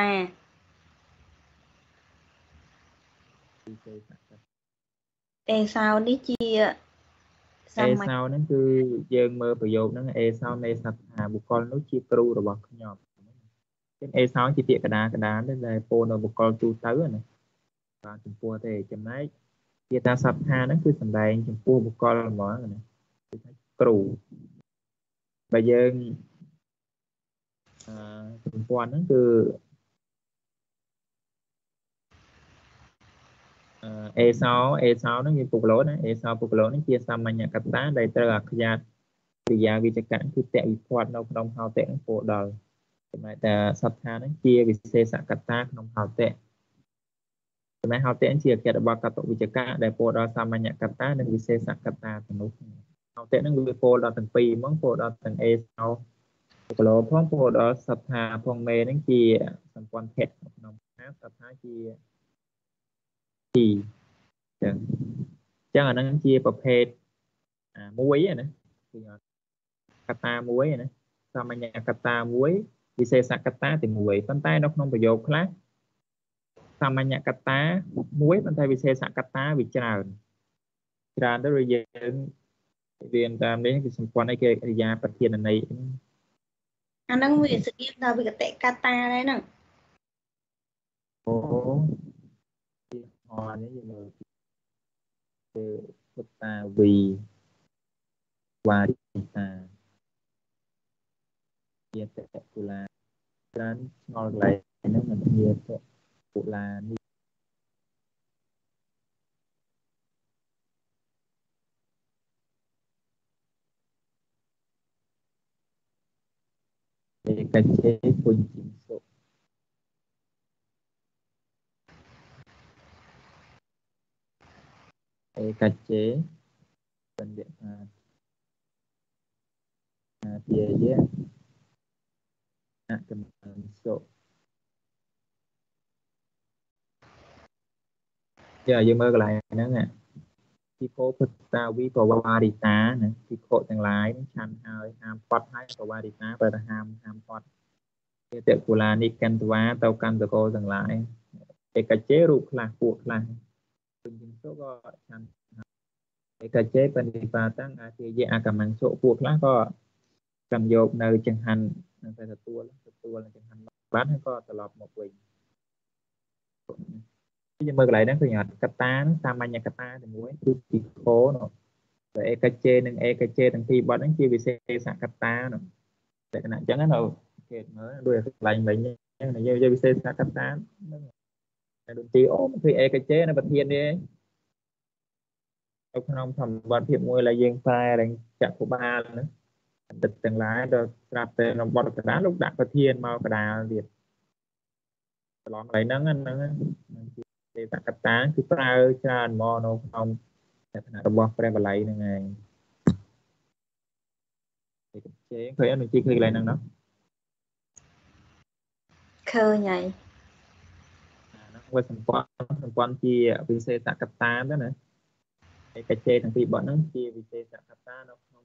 សេសកតាเอซาวនេះជាអេសោហ្នឹងគឺយើងមើលប្រយោគហ្នឹងអេសោនៃសត្វថាបុគ្គលនោះជាគ្រូរបស់ខ្ញុំចឹងអេសោជាពាក្យកដាកដាទេដែលពោលនៅបុគ្គលទូទៅណាបាទចំពោះទេចំណែកពាក្យថាសត្វថាហ្នឹងគឺសំដែងចំពោះបុគ្គលហ្មងណាគឺថាគ្រូបើយើងអឺចំពោះហ្នឹងគឺអេសោអេសោហ្នឹងវាពុកឡូណាអេសោពុកឡូហ្នឹងជាសាមញ្ញកតាដែលត្រូវអក្សរកិរិយាវិចកៈគឺតវិភ័តនៅក្នុងហៅតៈហ្នឹងពោលដល់ចំណែកតែសត្វថាហ្នឹងជាវិសេសកតាក្នុងហៅតៈចំណែកហៅតៈជាអក្សររបស់កតវិចកៈដែលពោលដល់សាមញ្ញកតានិងវិសេសកតាទៅនោះហៅតៈហ្នឹងវាពោលដល់ទាំងពីរហ្មងពោលដល់ទាំងអេសោពុកឡូផងពោលដល់សត្វថាផងមេហ្នឹងជាសម្ព័ន្ធភៈក្នុងថាសត្វថាជាទីចឹងចឹងអាហ្នឹងជាប្រភេទមួយណាគឺកតាមួយណាសាមញ្ញកតាមួយវិសេសកតាទីមួយប៉ុន្តែនៅក្នុងប្រយោគខ្លះសាមញ្ញកតាមួយប៉ុន្តែវិសេសកតាវាច្រើនច្រើនទៅrồiយើងរៀនតាមនេះគឺសម្ព័ន្ធអីគេកិរិយាប្រធានន័យអាហ្នឹងវាស្គាល់ដល់វិកតកតាដែរហ្នឹងអូទីហោនេះយើងមើលគឺពុទ្តាវីវ៉ារីតាជាតកុលាច្រើនឆ្ងល់កន្លែងហ្នឹងមិនជាតកុលានេះឯកជេពុញជីសុឯកជេបណ្ឌិតាទាយៈអកម្មសុចាយើងមើលកន្លែងហ្នឹងទីខោពុទ្តាវីបវ៉ារីតាណាទីខោទាំងឡាយឆាន់ហើយហាមផាត់ហើយបវ៉ារីតាបើថាហាមហាមផាត់ជាតកុលានេះកន្តវាទៅកម្មតកោទាំងឡាយឯកជេរូបខ្លះពួកខ្លះពុញជីសុក៏ឆាន់ឯកជេបណ្ឌិតាតាំងអាទាយៈអកម្មសុពួកខ្លះក៏ចាំយកនៅចង្ហាន់នឹងតែទទួលទទួលនៅចង្ហាន់បាត់ហើយក៏ត្រឡប់មកវិញយើងមើលកន្លែងហ្នឹងគឺអត់កតាហ្នឹងសាមញ្ញកតាតែមួយគឺពីខោនោះតែឯកជេនិងឯកជេទាំងពីរបត់ហ្នឹងជាវិសេសកតានោះតែគណៈអញ្ចឹងណាគេមើលដូចកន្លែងវិញអញ្ចឹងយើងយកវិសេសកតាហ្នឹងតែដូចទីអូគឺឯកជេនៅប្រធាននេះនៅក្នុងធម្មបទភាពមួយដែលយើងតែចក្ខុបាលហ្នឹងបណ្ឌិតទាំងឡាយដល់ស្រាប់តែក្នុងបទកតាលោកដាក់ប្រធានមកកដាលទៀតប្រឡងកន្លែងហ្នឹងហ្នឹងជាតកតាគឺប្រើច្រើនមកនៅក្នុងលក្ខណៈរបស់ព្រះបាលីហ្នឹងឯងឯកជេឃើញអត់នឹងជីឃើញកន្លែងហ្នឹងនោះឃើញហើយហ្នឹងវាសម្ព័ន្ធសម្ព័ន្ធជាវិសេសកតាទៅណាឯកជេទាំងពីរបទហ្នឹងជាវិសេសកតានៅក្នុង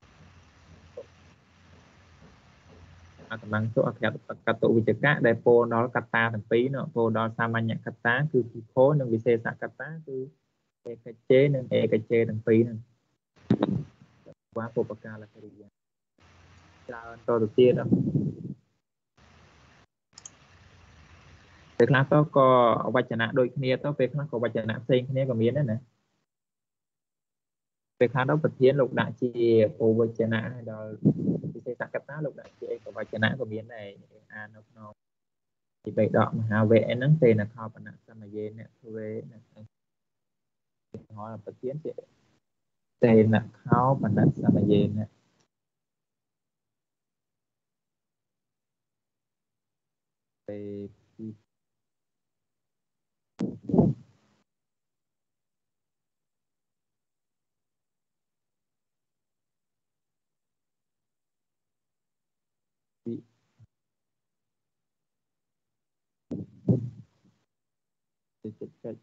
អកម្មង្គសុអក្ខកតវិជ្ជកៈដែលពោលដល់កតាទាំងពីរនោះពោលដល់សាមញ្ញកតាគឺពិខោនិងវិសេសកតាគឺឯកជេនិងឯកជេទាំងពីរហ្នឹងវាពុបកាលកិរិយាច្រើនតទៅទៀតពេលខ្លះទៅក៏វចនៈដូចគ្នាទៅពេលខ្លះក៏វចនៈផ្សេងគ្នាក៏មានដែរណាពេលខ្លះទៅប្រធានលោកដាក់ជាពោវចនៈដល់វិសេសកតាលោកដាក់ជាឯកវចនៈក៏មានដែរអាននៅក្នុងទីបេដកមហាវៈហ្នឹងទេនខោបនៈសមយេនៈវេហ្នឹងហើយប្រធានជាទេនខោបនៈសមយេនៈពេលពីពីចិត្តចិត្ត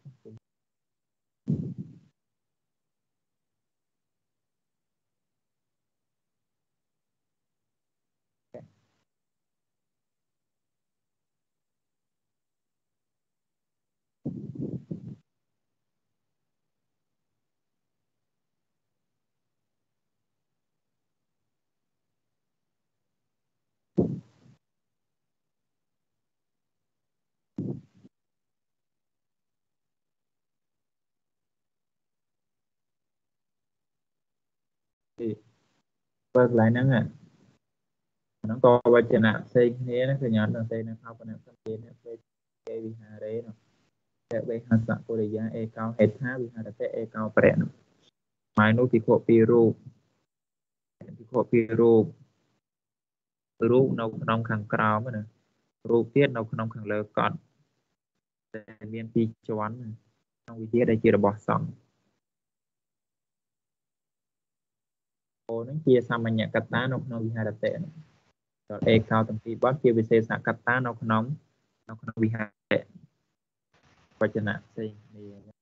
បើកន្លែងហ្នឹងហ្នឹងក៏វចនៈផ្សេងគ្នាណាគឺញ៉ាំទៅនៅខោបនៈសមយេនៈពេលគេវិហារេនោះតែវេហសពុរិយាឯកោហេដ្ឋាវិហារតេឯកោបរិណហើយនោះពិខុពីររូបពិខុពីររូបរូបនៅក្នុងខាងក្រោមណារូបទៀតនៅក្នុងខាងលើកត់តែមានពីរជាន់ក្នុងវិជាដែលជារបស់សង្ឃអូនឹងជាសាមញ្ញកតានៅក្នុងវិហារតេដល់ឯកោទាំងពីរបទជាវិសេសកតានៅក្នុងនៅក្នុងវិហារតេវចនៈផ្សេងគ្នា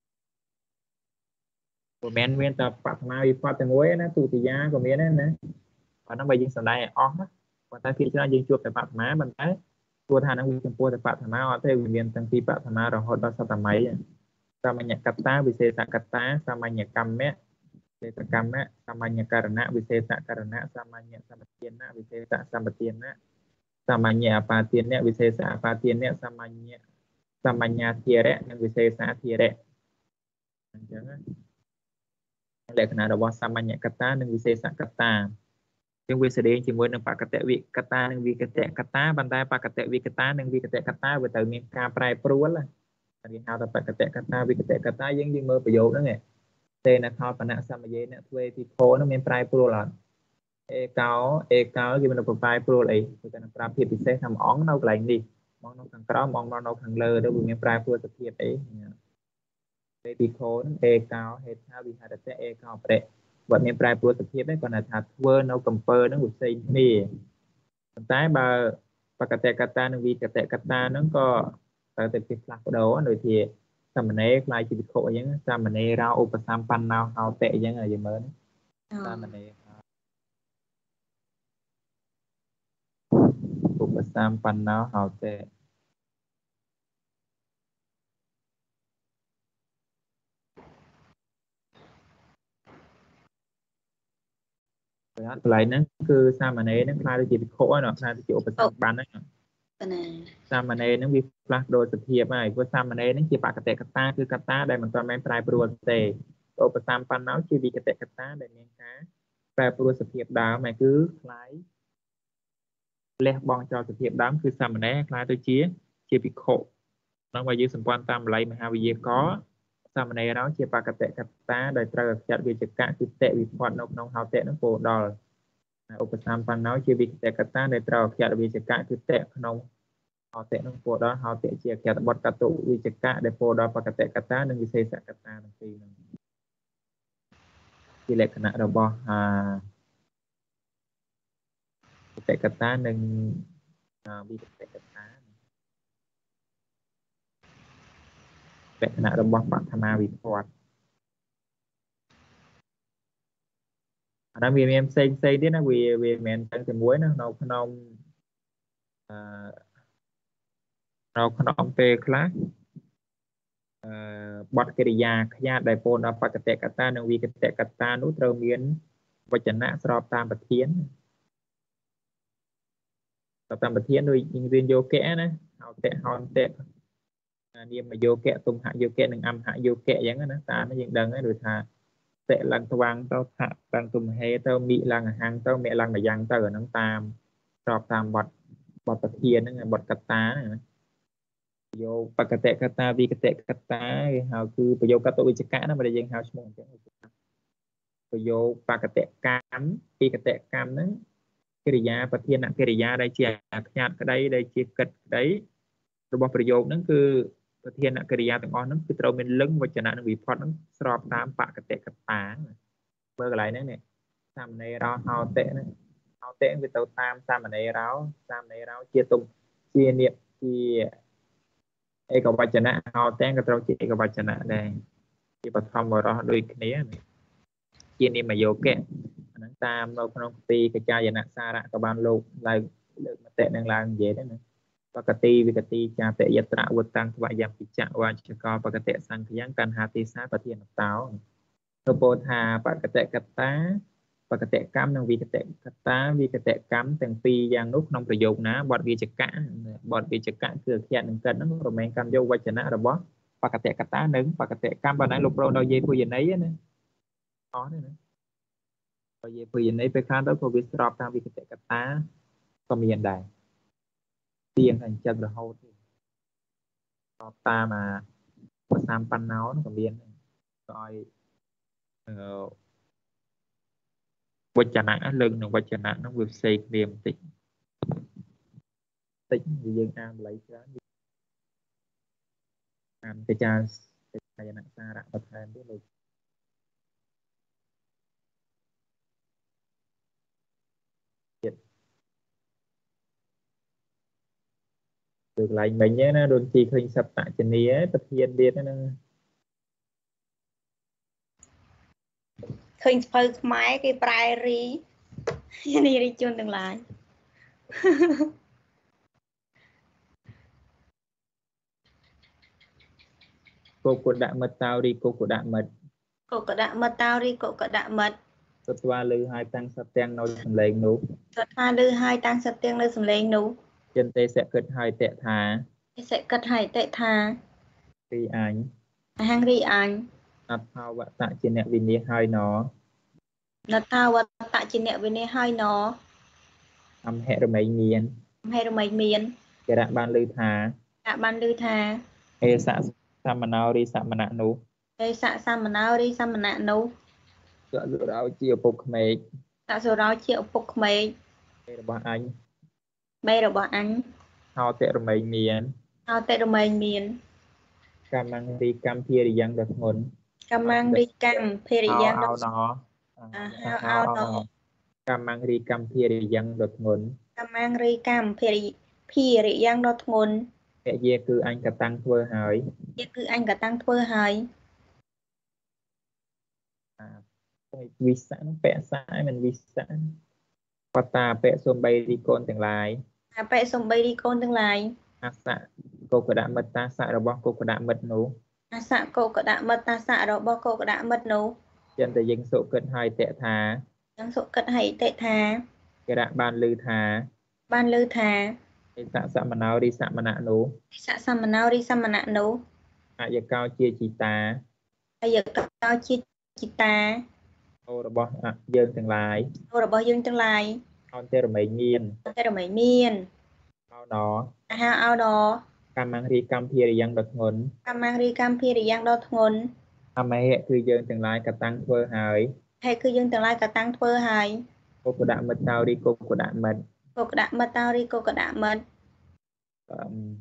ព្រោះមិនមានតែបឋមាវិបត្តិតែមួយណាទុតិយាក៏មានដែរណាប៉ុន្តែបើយើងសម្ដែងឲ្យអស់ណាប៉ុន្តែភាគច្រើនយើងជួបតែបឋមាប៉ុន្តែព្រោះថានឹងចំពោះតែបឋមាអត់ទេវាមានទាំងពីបឋមារហូតដល់សតម័យសាមញ្ញកតាវិសេសកតាសាមញ្ញកម្មៈ Thế ta cam á samanya karana visesa karana samanya sampatiena visesa sampatiena samanya apatiena visesa apatiena samanya samanya thiereនិងវិសេសាធិរៈអញ្ចឹងលក្ខណៈរបស់សាមញ្ញកត្តានិងវិសេសកត្តាជាងវាស្ដែងជាមួយនឹងបកតវិកត្តានិងវិកតកត្តាប៉ុន្តែបកតវិកត្តានិងវិកតកត្តាវាត្រូវមានការប្រែប្រួលគេហៅថាបកតកត្តាវិកតកត្តាយើងយើងមើលប្រយោគហ្នឹងទេណខោបណៈសមយេអ្នកធ្វើពីខហ្នឹងមានប្រែប្រួលអត់អេកោអេកោគេមិនប្រែប្រួលអីគឺតែប្រាប់ភាពពិសេសថាមួយអង្គនៅកន្លែងនេះមកនៅខាងក្រោមមកនៅខាងលើទៅវាមានប្រែប្រួលសភាពអីទេពីខហ្នឹងអេកោហេថាវិហរតៈអេកោប្រេបើមានប្រែប្រួលសភាពហ្នឹងគាត់ថាធ្វើនៅកំពើហ្នឹងវាផ្សេងគ្នាប៉ុន្តែបើបកតកត្តានិងវិកតកត្តាហ្នឹងក៏ត្រូវតែផ្លាស់ប្ដូរដូចជាសាមណេរខ្លាយជាវិខុអញ្ចឹងសាមណេរោឧបសម្បណ្ណោហោតៈអញ្ចឹងយើងមើលសាមណេរឧបសម្បណ្ណោហោតៈប្រហែលកន្លែងហ្នឹងគឺសាមណេរហ្នឹងខ្លាយទៅជាវិខុហើយខ្លាយទៅជាឧបសម្បណ្ណហ្នឹងណាសាមណេរហ្នឹងវាផ្លាស់ប្ដូរសភាពហើយព្រោះសាមណេរហ្នឹងជាបកតកត្តាគឺកត្តាដែលមិនទាន់បានប្រែប្រួលទេឧបសម្បណ្ណោជាវិកតកត្តាដែលមានការប្រែប្រួលសភាពដើមហើយគឺខ្លាយលះបង់ចោលសភាពដើមគឺសាមណេរខ្លាយទៅជាជាភិក្ខុក្នុងបើយើងសម្ព័ន្ធតាមបល័យមហាវិយាករណ៍សាមណេរោជាបកតកត្តាដែលត្រូវអក្សរវិជ្ជកៈគឺតេវិផតនៅក្នុងហោតៈនឹងពោលដល់ឧបសម្បណ្ណោជាវិកតកត្តាដែលត្រូវអក្សរវិជ្ជកៈគឺតេក្នុងហោតៈនឹងពោលដល់ហោតៈជាអក្សរបុត្រកតុវិជ្ជកៈដែលពោលដល់បកតកត្តានិងវិសេសកត្តាទាំងពីរហ្នឹងជាលក្ខណៈរបស់អាបកតកត្តានិងវិកតកត្តាលក្ខណៈរបស់បឋមាវិភ័តអានោះវាមានផ្សេងផ្សេងទៀតណាវាវាមិនមែនតែមួយណានៅក្នុងអឺនៅក្នុងពេលខ្លះអឺបទកិរិយាខ្ញាតដែលពោលដល់បកតកត្តានិងវិកតកត្តានោះត្រូវមានវចនៈស្របតាមប្រធានស្របតាមប្រធានដូចយើងរៀនយោគៈណាហោតៈហោតៈនាមយោគៈទុំហយោគៈនិងអមហយោគៈអញ្ចឹងណាតាមយើងដឹងហើយដូចថាតេឡើងថ្វាំងទៅថាឡើងទុំហេទៅមីឡើងអហង្ទៅមេឡើងមយ៉ាងទៅអាហ្នឹងតាមស្របតាមបទបទប្រធានហ្នឹងបទកត្តាណាយោបកតកត្តាវិកតកត្តាគេហៅគឺប្រយោគកតវិជ្ជកៈណាបើយើងហៅឈ្មោះអញ្ចឹងប្រយោគបកតកម្មវិកតកម្មហ្នឹងកិរិយាប្រធានកិរិយាដែលជាខ្ញាតក្តីដែលជាកិតក្តីរបស់ប្រយោគហ្នឹងគឺប្រធានកិរិយាទាំងអស់ហ្នឹងគឺត្រូវមានលឹងវចនៈនិងវិផតហ្នឹងស្របតាមបកតកត្តាមើលកន្លែងហ្នឹងនេះសាមណេរោហោតៈហ្នឹងហោតៈវាទៅតាមសាមណេរោសាមណេរោជាទុំជានិជាឯកវចនៈហោតៈក៏ត្រូវជាឯកវចនៈដែរជាបឋមរោះដូចគ្នាជានិមយោគៈអាហ្នឹងតាមនៅក្នុងទីកច្ចាយនៈសារៈក៏បានលោកឡើងលើកមតិនឹងឡើងនិយាយដែរណាបកតិវិកតិចាតយត្រវតាំងថ្វយពិចៈវាចកបកតសង្ឃយ៉ាងកណ្ហាទេសាប្រធានតោទៅពោលថាបកតកត្តាបកតកម្មនិងវិកតកត្តាវិកតកម្មទាំងពីរយ៉ាងនោះក្នុងប្រយោគណាបទវិជ្ជកៈបទវិជ្ជកៈគឺអក្សរនឹងកិតហ្នឹងរមែងកម្មយកវចនៈរបស់បកតកត្តានិងបកតកម្មបើណៃលោកប្រូដល់យាយពុយណីណាអស់ទេណាបើយាយពុយណីពេលខាងទៅក៏វាស្របតាមវិកតកត្តាក៏មានដែរទៀងតែចិត្តរហូតស្របតាមអាបសម្បណ្ណោក៏មានក៏ឲ្យអឺវចនៈលើកនឹងវចនៈនោះវាផ្សេងគ្នាបន្តិចតិចយើងអានបល័យច្រើនអានកិច្ចាកិច្ចាយនៈសារៈបន្ថែមទៀតលោកទៀតលើកឡើងមិញណាដូនជីឃើញសត្តចនីប្រធានទៀតហ្នឹងឃើញស្ពៅខ្មែរគេប្រែរីនារីជនទាំងឡាយគោកុដមិត្តតោរីគោកុដមិត្ត cô có đã mất tao đi cô có đã mất Tụt qua lư hai tăng sắp tiếng nói sầm lên nụ Tụt hoa lư hai tăng sắp tiếng nơi sầm lên nụ chân tê sẽ kết hai tệ thả sẽ cất hai tệ thà thì ảnh hàng ri anh áp hao vạ tạ trên nẹ vì nia hai nó nó tao và tại trên nẹo bên này hai nó âm hẹ rồi mấy miền hay rồi mấy miền cái đã ban lư thả đã ban lư thà ê xã sa mà nào đi xã mà nạ nụ đây xạ xăm mà nào đi xăm mà nạ nấu dựa dựa đó chiều phục mệt tạo số đó triệu phục mấy đây là bọn anh bây rồi bọn anh hao tệ rồi mấy miền ao tệ rồi mấy miền cam mang đi cam thia đi dân được nguồn cầm mang đi cam phê đi ao giang đâu ao nó à ao hao ao ao ao đó nó cam mang đi cam thia đi dân được nguồn cầm mang đi cam phê đi phê đi giang đâu thôn mẹ dê cứ anh cả tăng thua hỏi cái cứ anh cả tăng thưa hai à vi sẵn vẽ sẵn mình vi sẵn qua ta vẽ xôm bay đi con từng lại à vẽ xong bay đi con tương lai à xã cô có đã mất ta xã rồi bó cô có đã mất nụ à xạ cô có đã mất ta xạ rồi bao cô có đã mất nấu chân tay dân số kết hai tệ thả đang số cất hay tệ thà cái đã ban lư thả ban lư thà cái xã xã mà nào đi xã mà nạ nụ xạ xăm mà nào đi xăm mà nạ nấu à giờ cao chia chỉ ta bây giờ cao chi chị ta ô rồi bó à dân từng lại rồi rồi bao dương tương lai con tê rồi mấy nghiên cái rồi mấy miền ao nó à ha ao đó cam mang đi cam thia đi dân được nguồn cam mang đi cam phê đi giang đâu thôn à mấy hệ cứ dân từng lại cả tăng thua hỏi hay cứ dương tương lai cả tăng thưa hai cô có đã mất tao đi cô có đã mất cô có đã mất tao đi cô có đã mất um,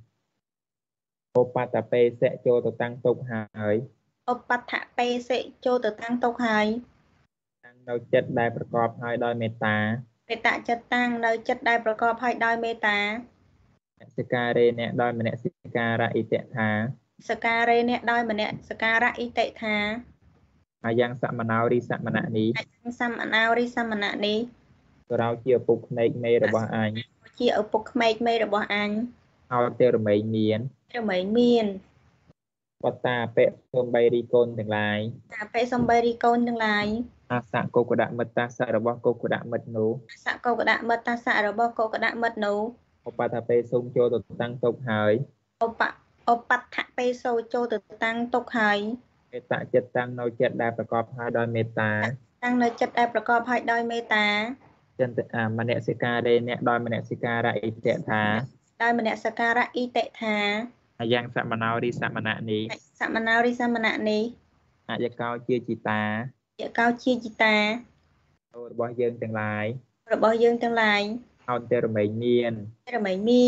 cô patape sẽ cho tôi tăng tục hỏi ô bắt thả pe sẽ cho từ tăng tốc hai ตั้งเราចិត្តដែលប្រកបហើយដោយមេត្តាមេត្តាចិត្តតាំងនៅចិត្តដែលប្រកបហើយដោយមេត្តាអ្នកសិការេអ្នកដោយមនសិការៈអ៊ីតថាសការេអ្នកដោយម្នាក់សការៈអ៊ីតិថាអាយ៉ាងសមណោរីសមណៈនេះអញ្ញសមណោរិសមណៈនេះក៏เราជាឪពុកក្មេកមេរបស់អញជាឪពុកក្មេកមេរបស់អញហើយទៅរមែងមានរមែងមានបត្តាបៈសូមបីរីកូនទាំងឡាយតាពេសំបីរីកូនទាំងឡាយអាសៈកុកដមិត្តាសៈរបស់កុកដមិត្តនោះសកកដមិត្តាសៈរបស់កកដមិត្តនោះឧបតាបេសូមចូលទៅតាំងទុកហើយឧបឧបតថពេសូចូលទៅតាំងទុកហើយមេត្តាចិត្តតាំងនៅចិត្តដែលប្រកបហើយដោយមេត្តាតាំងនៅចិត្តដែលប្រកបហើយដោយមេត្តាចិន្ទមនសិការេអ្នកដោយមនសិការៈអ៊ីតថាដោយម្នាក់សការៈអ៊ីតិថាអាយ៉ាងសមណោរីសមណៈនេះសមណោរិសមណៈនេះអាចកោជាជីតាជាកោជាជីតារបស់យើងទាំងឡាយរបស់យើងទាំងឡាយអោនតែរមែងមានរមែងមាន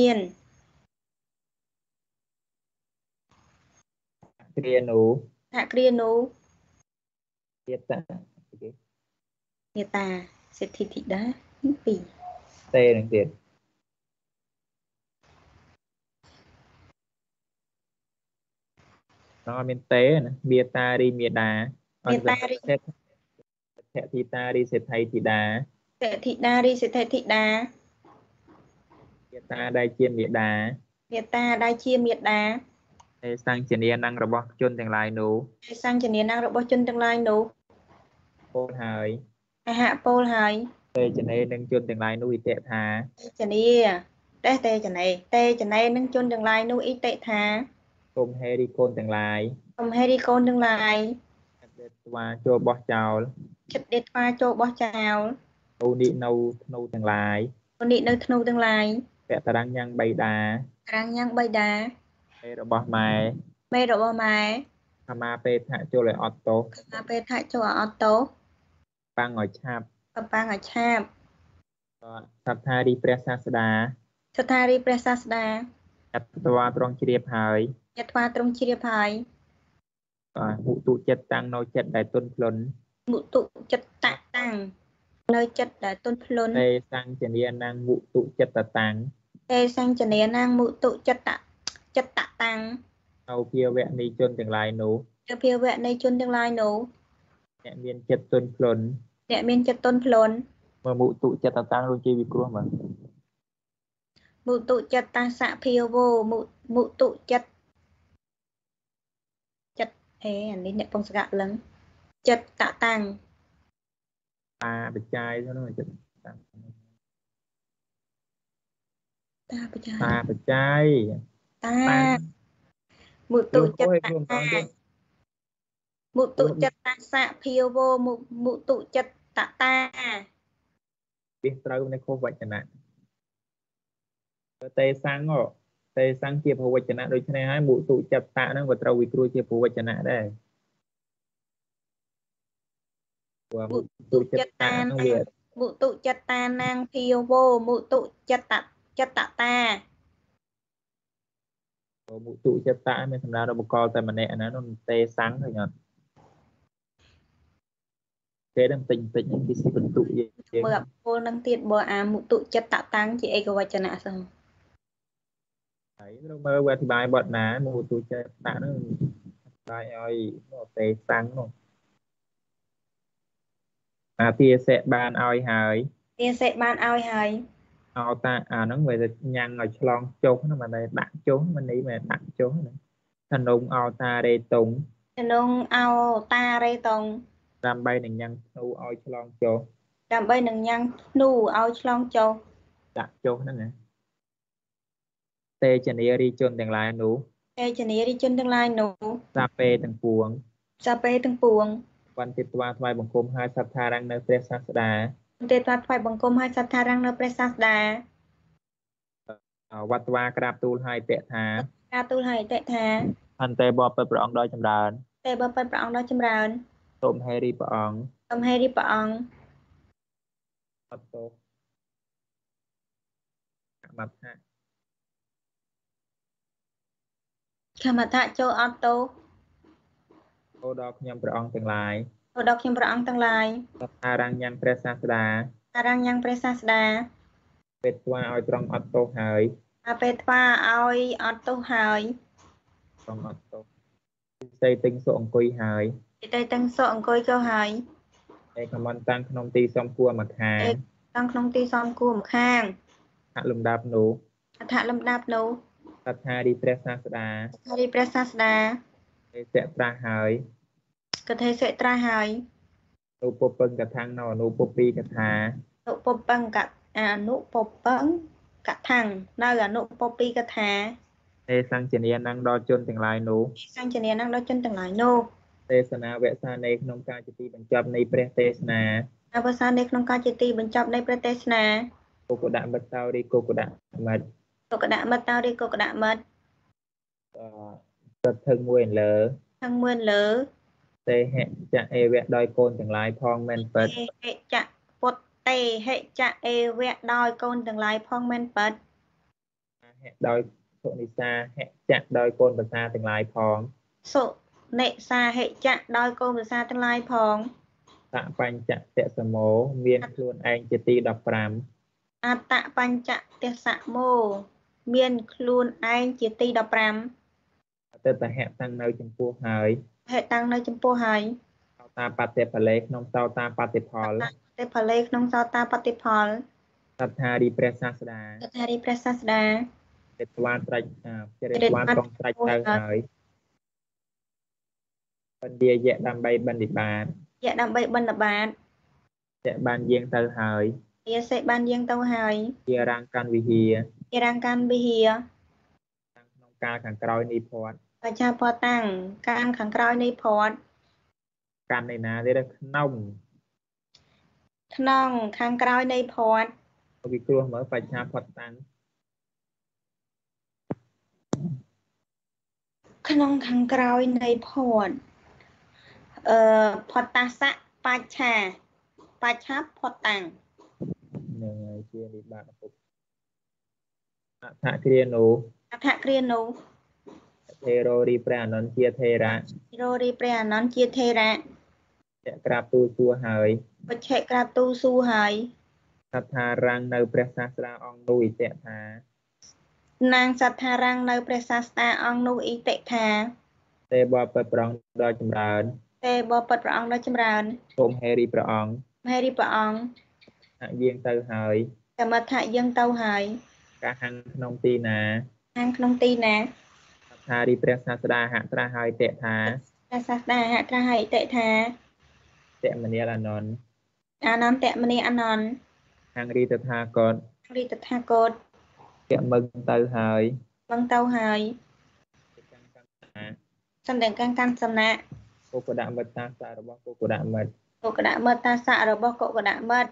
គ្រានោះថាគ្រានោះទៀតតាមេតាសិទ្ធិធិតាពីរទេនឹងទៀតnóមានទេណាមេតារីមេដាអន្តរសេដ្ឋធីតារីសេដ្ឋីធីតាសេដ្ឋិតារីសិទ្ធិធិតាមេតាដែលជាមេដាមេតាដែលជាមេតាទេសង្ឃនានឹងរបស់ជនទាំងឡាយនោះហើយសង្ឃនានាងរបស់ជនទាំងឡាយនោះពោលហើយអហពោលហើយទេចនេនឹងជនទាំងឡាយនោះអ៊ីតថាចនីតេតេចនេតេចនេនឹងជនទាំងឡាយនោះអ៊ីតិថាគុំហេរីកូនទាំងឡាយកំហេរីកូនទាំងឡាយស្វាចូលបោះចោលចិត្តដេតថ្វាចូលបោះចោលអូនីនៅធ្នូទាំងឡាយអូនេះនៅធ្នូទាំងឡាយពតរាំងញ៉ាំងបៃតារាំងញ៉ាំងបៃតាពេលរបស់ម៉ែមេរបស់ម៉ែអាមាពេលថាចូលឲ្យអត់ទោសណាពេលថាចូលអត់តោបាំងឲ្យឆាប់បបាំងឲ្យឆាបសត្ថារីព្រះសាស្តាសត្ថារីព្រះសាស្តាអត្តវ៉ាត្រង់ជ្រាបហើយយត្វាទ្រង់ជ្រាបហើយមុទុចិត្តតាំងនៅចិត្តដែលទុនភ្លុនមុទុចិត្តតតាំងនៅចិត្តដែលទុនភ្លុនទេសង្ឃនានាងមុទុចិត្តតាំងទេសញ្ចនានាងមុទុចិត្តចិត្តតាំងនៅភាវៈនៃជនទាំងឡាយនោះជាភាវៈនៃជនទាំងឡាយនោះអ្នកមានចិត្តទុនភ្លុនអ្នកមានចិត្តទុនភ្លុនមើលមុទុចិត្តតាំងដូចជាវិគ្រោះមើលមុទុចិត្តតាសៈភាវោមុមុទុចិត្តចិត្តអេអានេះអ្នកពងសកលឹង chất tạ tăng ta bạch trai đó nó chất ta ta bạch trai ta bạch trai ta một tụ luôn chất khối tạ luôn con luôn một tụ chất tạ xạ phiêu vô một một tụ chất tạ ta biết trâu này khối vật chân nè tê sang ngộ tê sang chia phù vật chân nè đôi chân này hai mũ tụ chất tạ nó vật trâu bị cua chia phù vật chân nè đây và một mũ tụ tụ chất chất tạ ta nó việc một tụ chất ta năng phiêu vô một tụ chất tạ chất tạ ta mũ tụ chất tạ mình tham gia đâu một con tại mà nè nó tê sáng thôi nhở thế đang tình tình những cái sự vận tụ gì mưa cô năng tiết bờ à một tụ chất tạ tăng chị ấy có vật chân ạ sao đấy nó mơ qua thì bài bật ná mũ tụ chất tạ nó bài ơi nó tê sáng rồi à tia sẽ ban oi hời វាសេបានឲ្យហើយเอาตาอ่าน้องเวทยังเอาฉลองโจ๊กนั่นมาได้ดักโจ๊กมันนี่มาดักโจ๊กนะถนนเอาตาเรตงក្នុងអោតារេតុងตามใบหนึ่งยังนูเอาฉลองโจ๊กដើម្បីនឹងញ៉ាំងធ្នូឲ្យឆ្លងចុះดักโจ๊กนั่นนะเตจเนียรีจนแต่งลายหนูទេជនារីជនទាំងឡាយនោះซาเปต่างปวงសាពេទាំងពួងวันติดตัวทวายบังคมหาสัทธารังในเปรศาสดาទេតាថ្វាយបង្គំឲ្យសត្វថារាំងនៅព្រះសាស្តាวัตวากราบตูลให้เตะทาការទូលឲ្យតិថាพันเตบอบเปิดประองดอยจำเริญទេបើប៉ិនព្រះអង្គដល់ចម្រើនต้มเฮรีประองសូមហេរីព្រះអង្គอัตโตมัตถะខមថាចូលអត់ទោโอดอกยำประองแต่งลายទៅដល់ខ្ញុំព្រះអង្គទាំងឡាយสัทธารังยังเปรศาสดาថារាំងញ៉ាំងព្រះសាស្តាเป็ดว่าเอาตรงอัตโตหายអាពេលថ្វាឲ្យអត់ទោសហើយตรงอัตโตใจตึงโสองกุยหายទីទៅទាំងសក់អង្គុយចូលហើយไอ้ขมันตั้งขนมตีซอมกัวมาขาតាំងក្នុងទីសំគួរម្ខាងหักลมดับหนูអដ្ឋលំដាប់នោះสัทธาดีเปรศาสดาហេរីព្រះសាស្តាไอ้เสะปราหายកថេសិត្រាហើយนูปปึงกระทังนอนูปปีกระทาនុពពឹងកអនុពពឹងកថាំងនៅអនុពពីកថាเตสังเจเนียนังดอจนទាំងឡាយนูសង្ឃនានឹងដល់ជនទាំងឡាយនោះទេសនាវសានៃក្នុងការជាទីបញ្ចប់នៃព្រះទេសនាអវសាននៃក្នុងការជាទីបញ្ចប់នៃព្រះទេសនាគុកដៈមិត្តោរីគុកដៈមិត្តទុកដមិត្តតរិគុកដមិត្តអឺទឹកធឹងមួយលើទាំងមឿនលើទេហៈចៈអេវៈដោយកូនទាំងឡាយផងមែនពិតហេចៈពុទ្ធតេហេចៈអេវៈដោយកូនទាំងឡាយផងមែនពិតហៈដោយសុនិសាហៈចៈដោយកូនភាសាទាំងឡាយផងសុនិសាហេចៈដោយកូនភាសាទាំងឡាយផងតបញ្ចៈតសមោមានខ្លួនឯងជាទីដប់ប្រាំអត្តបញ្ចៈទេសមោមានខ្លួនឯងជាទីដប់ប្រាំអតិតហៈតាំងនៅចំពោះហើយហេតុតាំងនៅចំពោះហើយសោតាបតិបលេក្នុងសោតាបតិផលទេផលេក្នុងសោតាបតិផលសត្ថារីព្រះសាស្តាកថារីព្រះសាស្តាចេតវានត្រាច់ចេតវានត្រង់ត្រាច់ទៅហើយបណ្ឌាយៈដើម្បីបណ្ឌិបាតយៈដើម្បីបណ្ឌបាតจะបានយាងទៅហើយវាសេបានយាងទៅហើយជារាងកាន់វិហារជារាងកាន់វិហារតាំងក្នុងកាលខាងក្រោយនេះផាត់បច្ចាពតាំងកានខាងក្រោយនៃផាត់កាន់នៃណាទេក្នុងក្នុងខាងក្រោយនៃផាត់វិគ្រោះមើលបច្ចាផាត់តាំងក្នុងខាងក្រោយនៃផាត់អឺផាត់តាសៈបច្ឆាបច្ឆាផាត់តាំងនឹងហើយជានិបាតពុទ្ធអដ្ឋគ្រានុអដ្ឋគ្រានុទេរោរីព្រះអនន្តជាថេរៈរោរីព្រះអនន្តជាថេរៈจะក្រាបទូលសួរហើយបច្ឆេក្រាបទូលសួរហើយសត្ថារាងនៅព្រះសាស្ត្រាអង្គនោះឥតៈថានាងសត្ថារាំងនៅព្រះសាស្តាអង្គនោះអ៊ីតិថាទេបបិទ្ធប្រងដល់ចម្រើនទេបបិទ្ធព្រះអង្គដល់ចម្រើនសូមហេរីព្រះអង្គហេរីព្រះអង្គហាក់យាងទៅហើយកម្មថាយើងទៅហើយកាហាំងក្នុងទីណាខាងក្នុងទីណាសត្ថារីព្រះសាស្តាហាក់ត្រាស់ហើយតេថាព្រះសាស្តាហត្រាហិតិថា tệ mà nia là non à non tệ mà nia à non hàng ri tật tha con ri tật tha cột tệ mừng tàu hơi vâng tàu hơi sân đèn căng căng sầm nạ cô có đạm mật ta xa rồi cô có đạm mật cậu có đã mật ta xạ rồi bao cậu có đã mật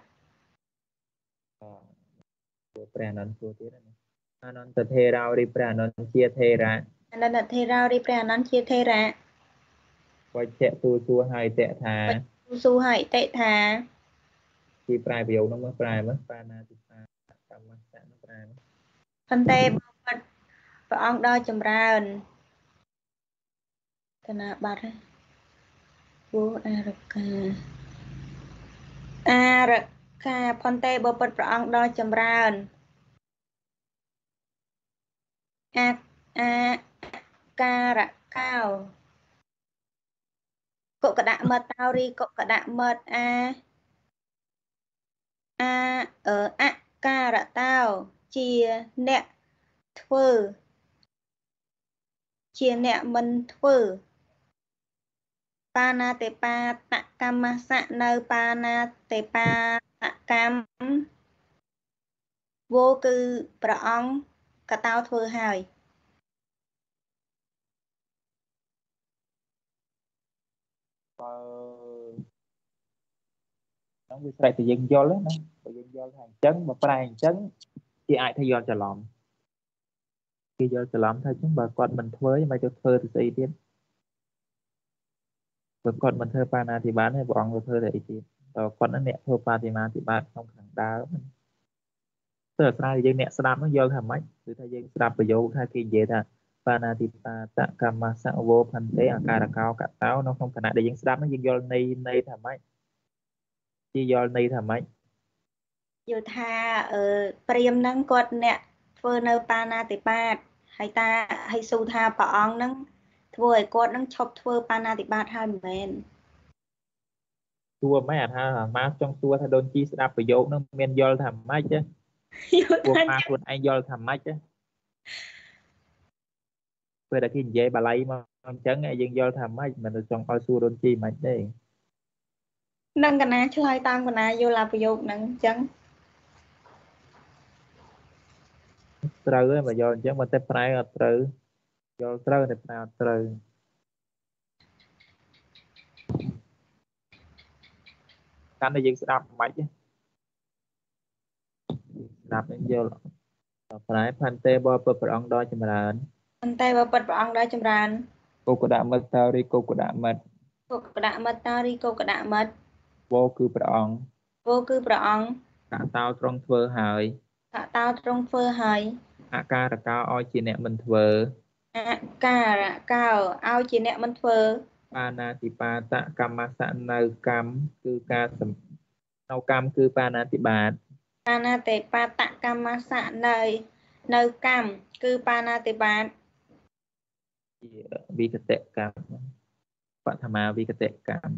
cô pra non cô tiết này non tật thê rau ri pra non chia thê ra nên là thê rau đi pra non chia thê ra quay chạy tu chua hai tệ thà su hãy tệ thà khi prai biểu nó mới prai mất pra na thì pa cầm mắt nó prai mất phân tê bao mật và ông đo chầm ra thế nào bật vô a rực ca a rực ca phân tê bao mật và ông đo chầm ra a a ca rạ cao cậu cả đạ mật tao đi cậu cả đạ mật a a ở a ca rạ tao chia nẹ thơ chia nẹ mình thơ pa na te pa tạ cam ma sạ nơi pa na te pa tạ cam vô cưប្រអង្គក៏តោធ្វើហើយ nó bị sạch thì dân do đấy nó dân do hàng chân mà prai hàng chân thì ai thay do trả lòng khi do trả lòng thôi chứ bà con mình thuê mà cho thuê thì gì tiếp bà con mình thuê pa na thì bán hay bọn thuê thì gì rồi con nó nẹt thuê pa thì mà thì bán không thằng đá tức là sai dân nẹt sập nó do hàm mấy từ thay dân sập bây giờ thay kia vậy ta pa na thì pa tạ cam ma sa vô phần tế à ca là cao cả táo nó không khả năng để dân sập nó dân do này này thàm mấy chỉ do này thàm mấy យល់ថាអឺព្រាមហ្នឹងគាត់អ្នកធ្វើនៅបាណាតិបាតហើយតាហើយស៊ូថាព្រះអង្គហ្នឹងធ្វើឲ្យគាត់ហ្នឹងឈប់ធ្វើបាណាតិបាតហើយមិនមែន tua mấy à ha má trong tua thay đôn chi sẽ đápประโยค nó men do thầm mấy chứ យល់ tua ថា ma luôn anh do thầm mấy chứ bây giờ cái dễ bà lấy mà chẳng ai dân do thầm mấy mình trong coi xua đôn chi mà đây នឹងកណាឆ្លើយតាមកណាយល់អាប្រយោគហ្នឹងអញ្ចឹងត្រូវហើយmà do chẳng mà tới prai làត្រូវ do ត្រូវតែប្រើត្រូវ កាន់តែយើងស្ដាប់មិនខ្មិចស្ដាប់នឹងយល់ប្រែផាន់តេបបព្រះអង្គដល់ចម្រើនប៉ុន្តែបើពិតព្រះអង្គដល់ចម្រើនគោកដាក់មិត្តតរីគោកដាក់មិត្តគោកដាក់មិត្តតារីគោកដាក់មិត្តវោគឺព្រះអង្គវោគឺព្រះអង្គកតោត្រង់ធ្វើហើយកតោទ្រង់ធ្វើហើយអាការកោឲ្យជាអ្នកមិនធ្វើអការៈកោឲ្យជាអ្នកមិនធ្វើបាណាតិបាតកម្មសៈនៅកម្មគឺការនៅកម្មគឺបាណាតិបាតបាណាតិបាតកម្មសៈនៅនៅកម្មគឺបាណាតិបាតជាវិកតកម្មបឋមាវិកតកម្ម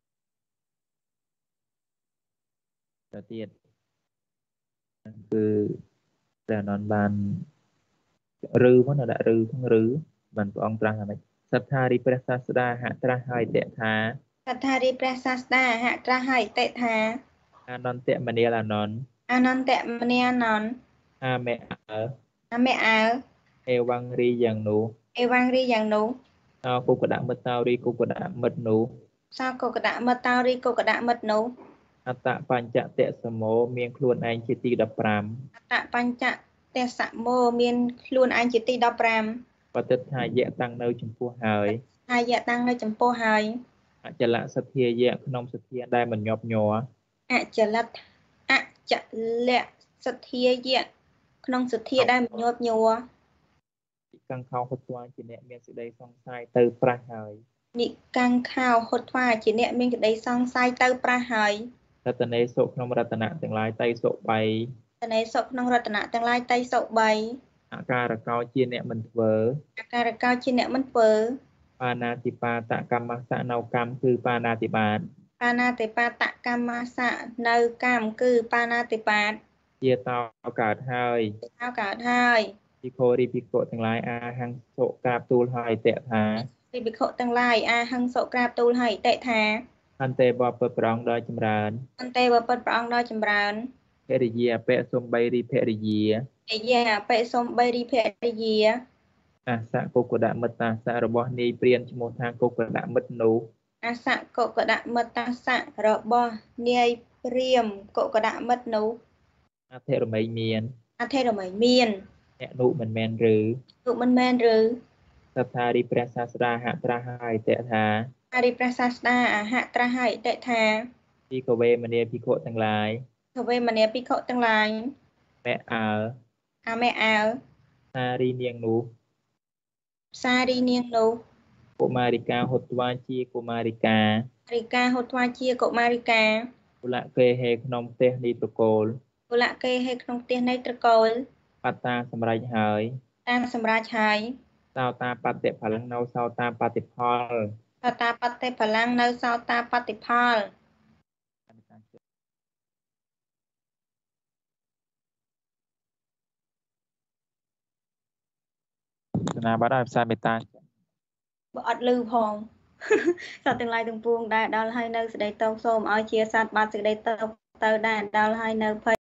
ទៅទៀតគឺព្រះនន្ទបានឬមកនៅដាក់ឬផងឬបានព្រះអង្គត្រាស់ថាម៉េចសត្ថារិព្រះសាស្តាហត្រាស់ហើយតេថាសត្ថារិព្រះសាស្តាហត្រាស់ហើយតេថាអនន្តមនាលអនន្តអនន្តមនានន្តអាមេអើអមេអើអេវង្រីយ៉ាងនោះអេវ៉ាំងរីយ៉ាងនោះតោគុកដាក់មិត្តតោរីគុកដាក់មិត្តនោះសោកកដាក់មិត្តតោរីកកដាក់មិត្តនោះអតបញ្ចតសមោមានខ្លួនឯងជាទី15 អតបញ្ចទេសមោមានខ្លួនឯងជាទី15 បតិថាយៈតាំងនៅចំពោះហើយហើយយៈតាំងនៅចំពោះហើយអចលសទ្ធាយៈក្នុងសទ្ធាដែលមិនញាប់ញ័រអចលតអចលសទ្ធាយៈក្នុងសទ្ធាដែលមិនញាប់ញ័រកង្ខោហត់ស្វាជាអ្នកមានសេចក្តីសង្ស័យទៅប្រះហើយនិកង្ខោហត់ថ្វាជាអ្នកមានក្តីសង្ស័យទៅប្រះហើយរតនេសុក្នុងរតនៈទាំងឡាយតៃសុបីតនេសុក្នុងរតនៈទាំងឡាយតៃសុបីអាការកោជាអ្នកមិនធ្វើអាការកោជាអ្នកមិនធ្វើបាណាតិបាតកម្មសៈនៅកម្មគឺបាណាតិបាតបាណាតិបាតកម្មសៈនៅកម្មគឺបាណាតិបាតជាតោកើតហើយហៅកើតហើយភិក្ខុរីភិក្ខុទាំងឡាយអាហង្សុក្រាបទូលហើយតេថាពីភិក្ខុទាំងឡាយអាហង្សុក្រាបទូលហើយតេថា anh tê bò bờ prong đôi chấm rán anh tê bờ bật prong đôi chấm rán phê rì dìa pẹ xôm bay ri phê rì dìa để già bệ xôm bay đi phệ đi gì á អាសៈគុកដមិតាសៈរបស់នាយព្រានឈ្មោះថាគុកដមិតនោះអាសៈកុកដមិតតាសៈរបស់នាយព្រាមកុកដមិតនោះអធិរមីមានអធិរមីមានអ្នកនោះមិនមែនឬនោះមិនមែនឬសត្ថារីព្រះសាស្តាហៈត្រាស់ហើយតេថាអរិយព្រះសាស្តាអហៈត្រាស់ហើយតេថាទីកវេមនីភិក្ខុទាំងឡាយទវេមនីភិក្ខុទាំងឡាយមេអើអាមេអាវសារីនាងនោះផ្សារីនាងនោះកុមារិកាហុតវាជាកុមារិការិកាហុតវាជាកុមារិកាគុលកេហេក្នុងផ្ទះនេះត្រកូលគុលកេហេក្នុងផ្ទះនៃត្រកូលបត្តាសម្រេចហើយតាមសម្រាប់ហើយសោតាបតិផលិនៅសោតាបតិផលសតាបតិបលាំងនៅសោតាបតិផលសនាបាត់ឲ្យផ្សាយមេត្តាបើអត់លឺផង សត្វទាំងឡាយទាំងពួងដែលដល់ហើយនៅសេចក្តីតោកសូមឲ្យជាសត្វបាត់សេចក្តីតោកទៅដែរដល់ហើយនៅ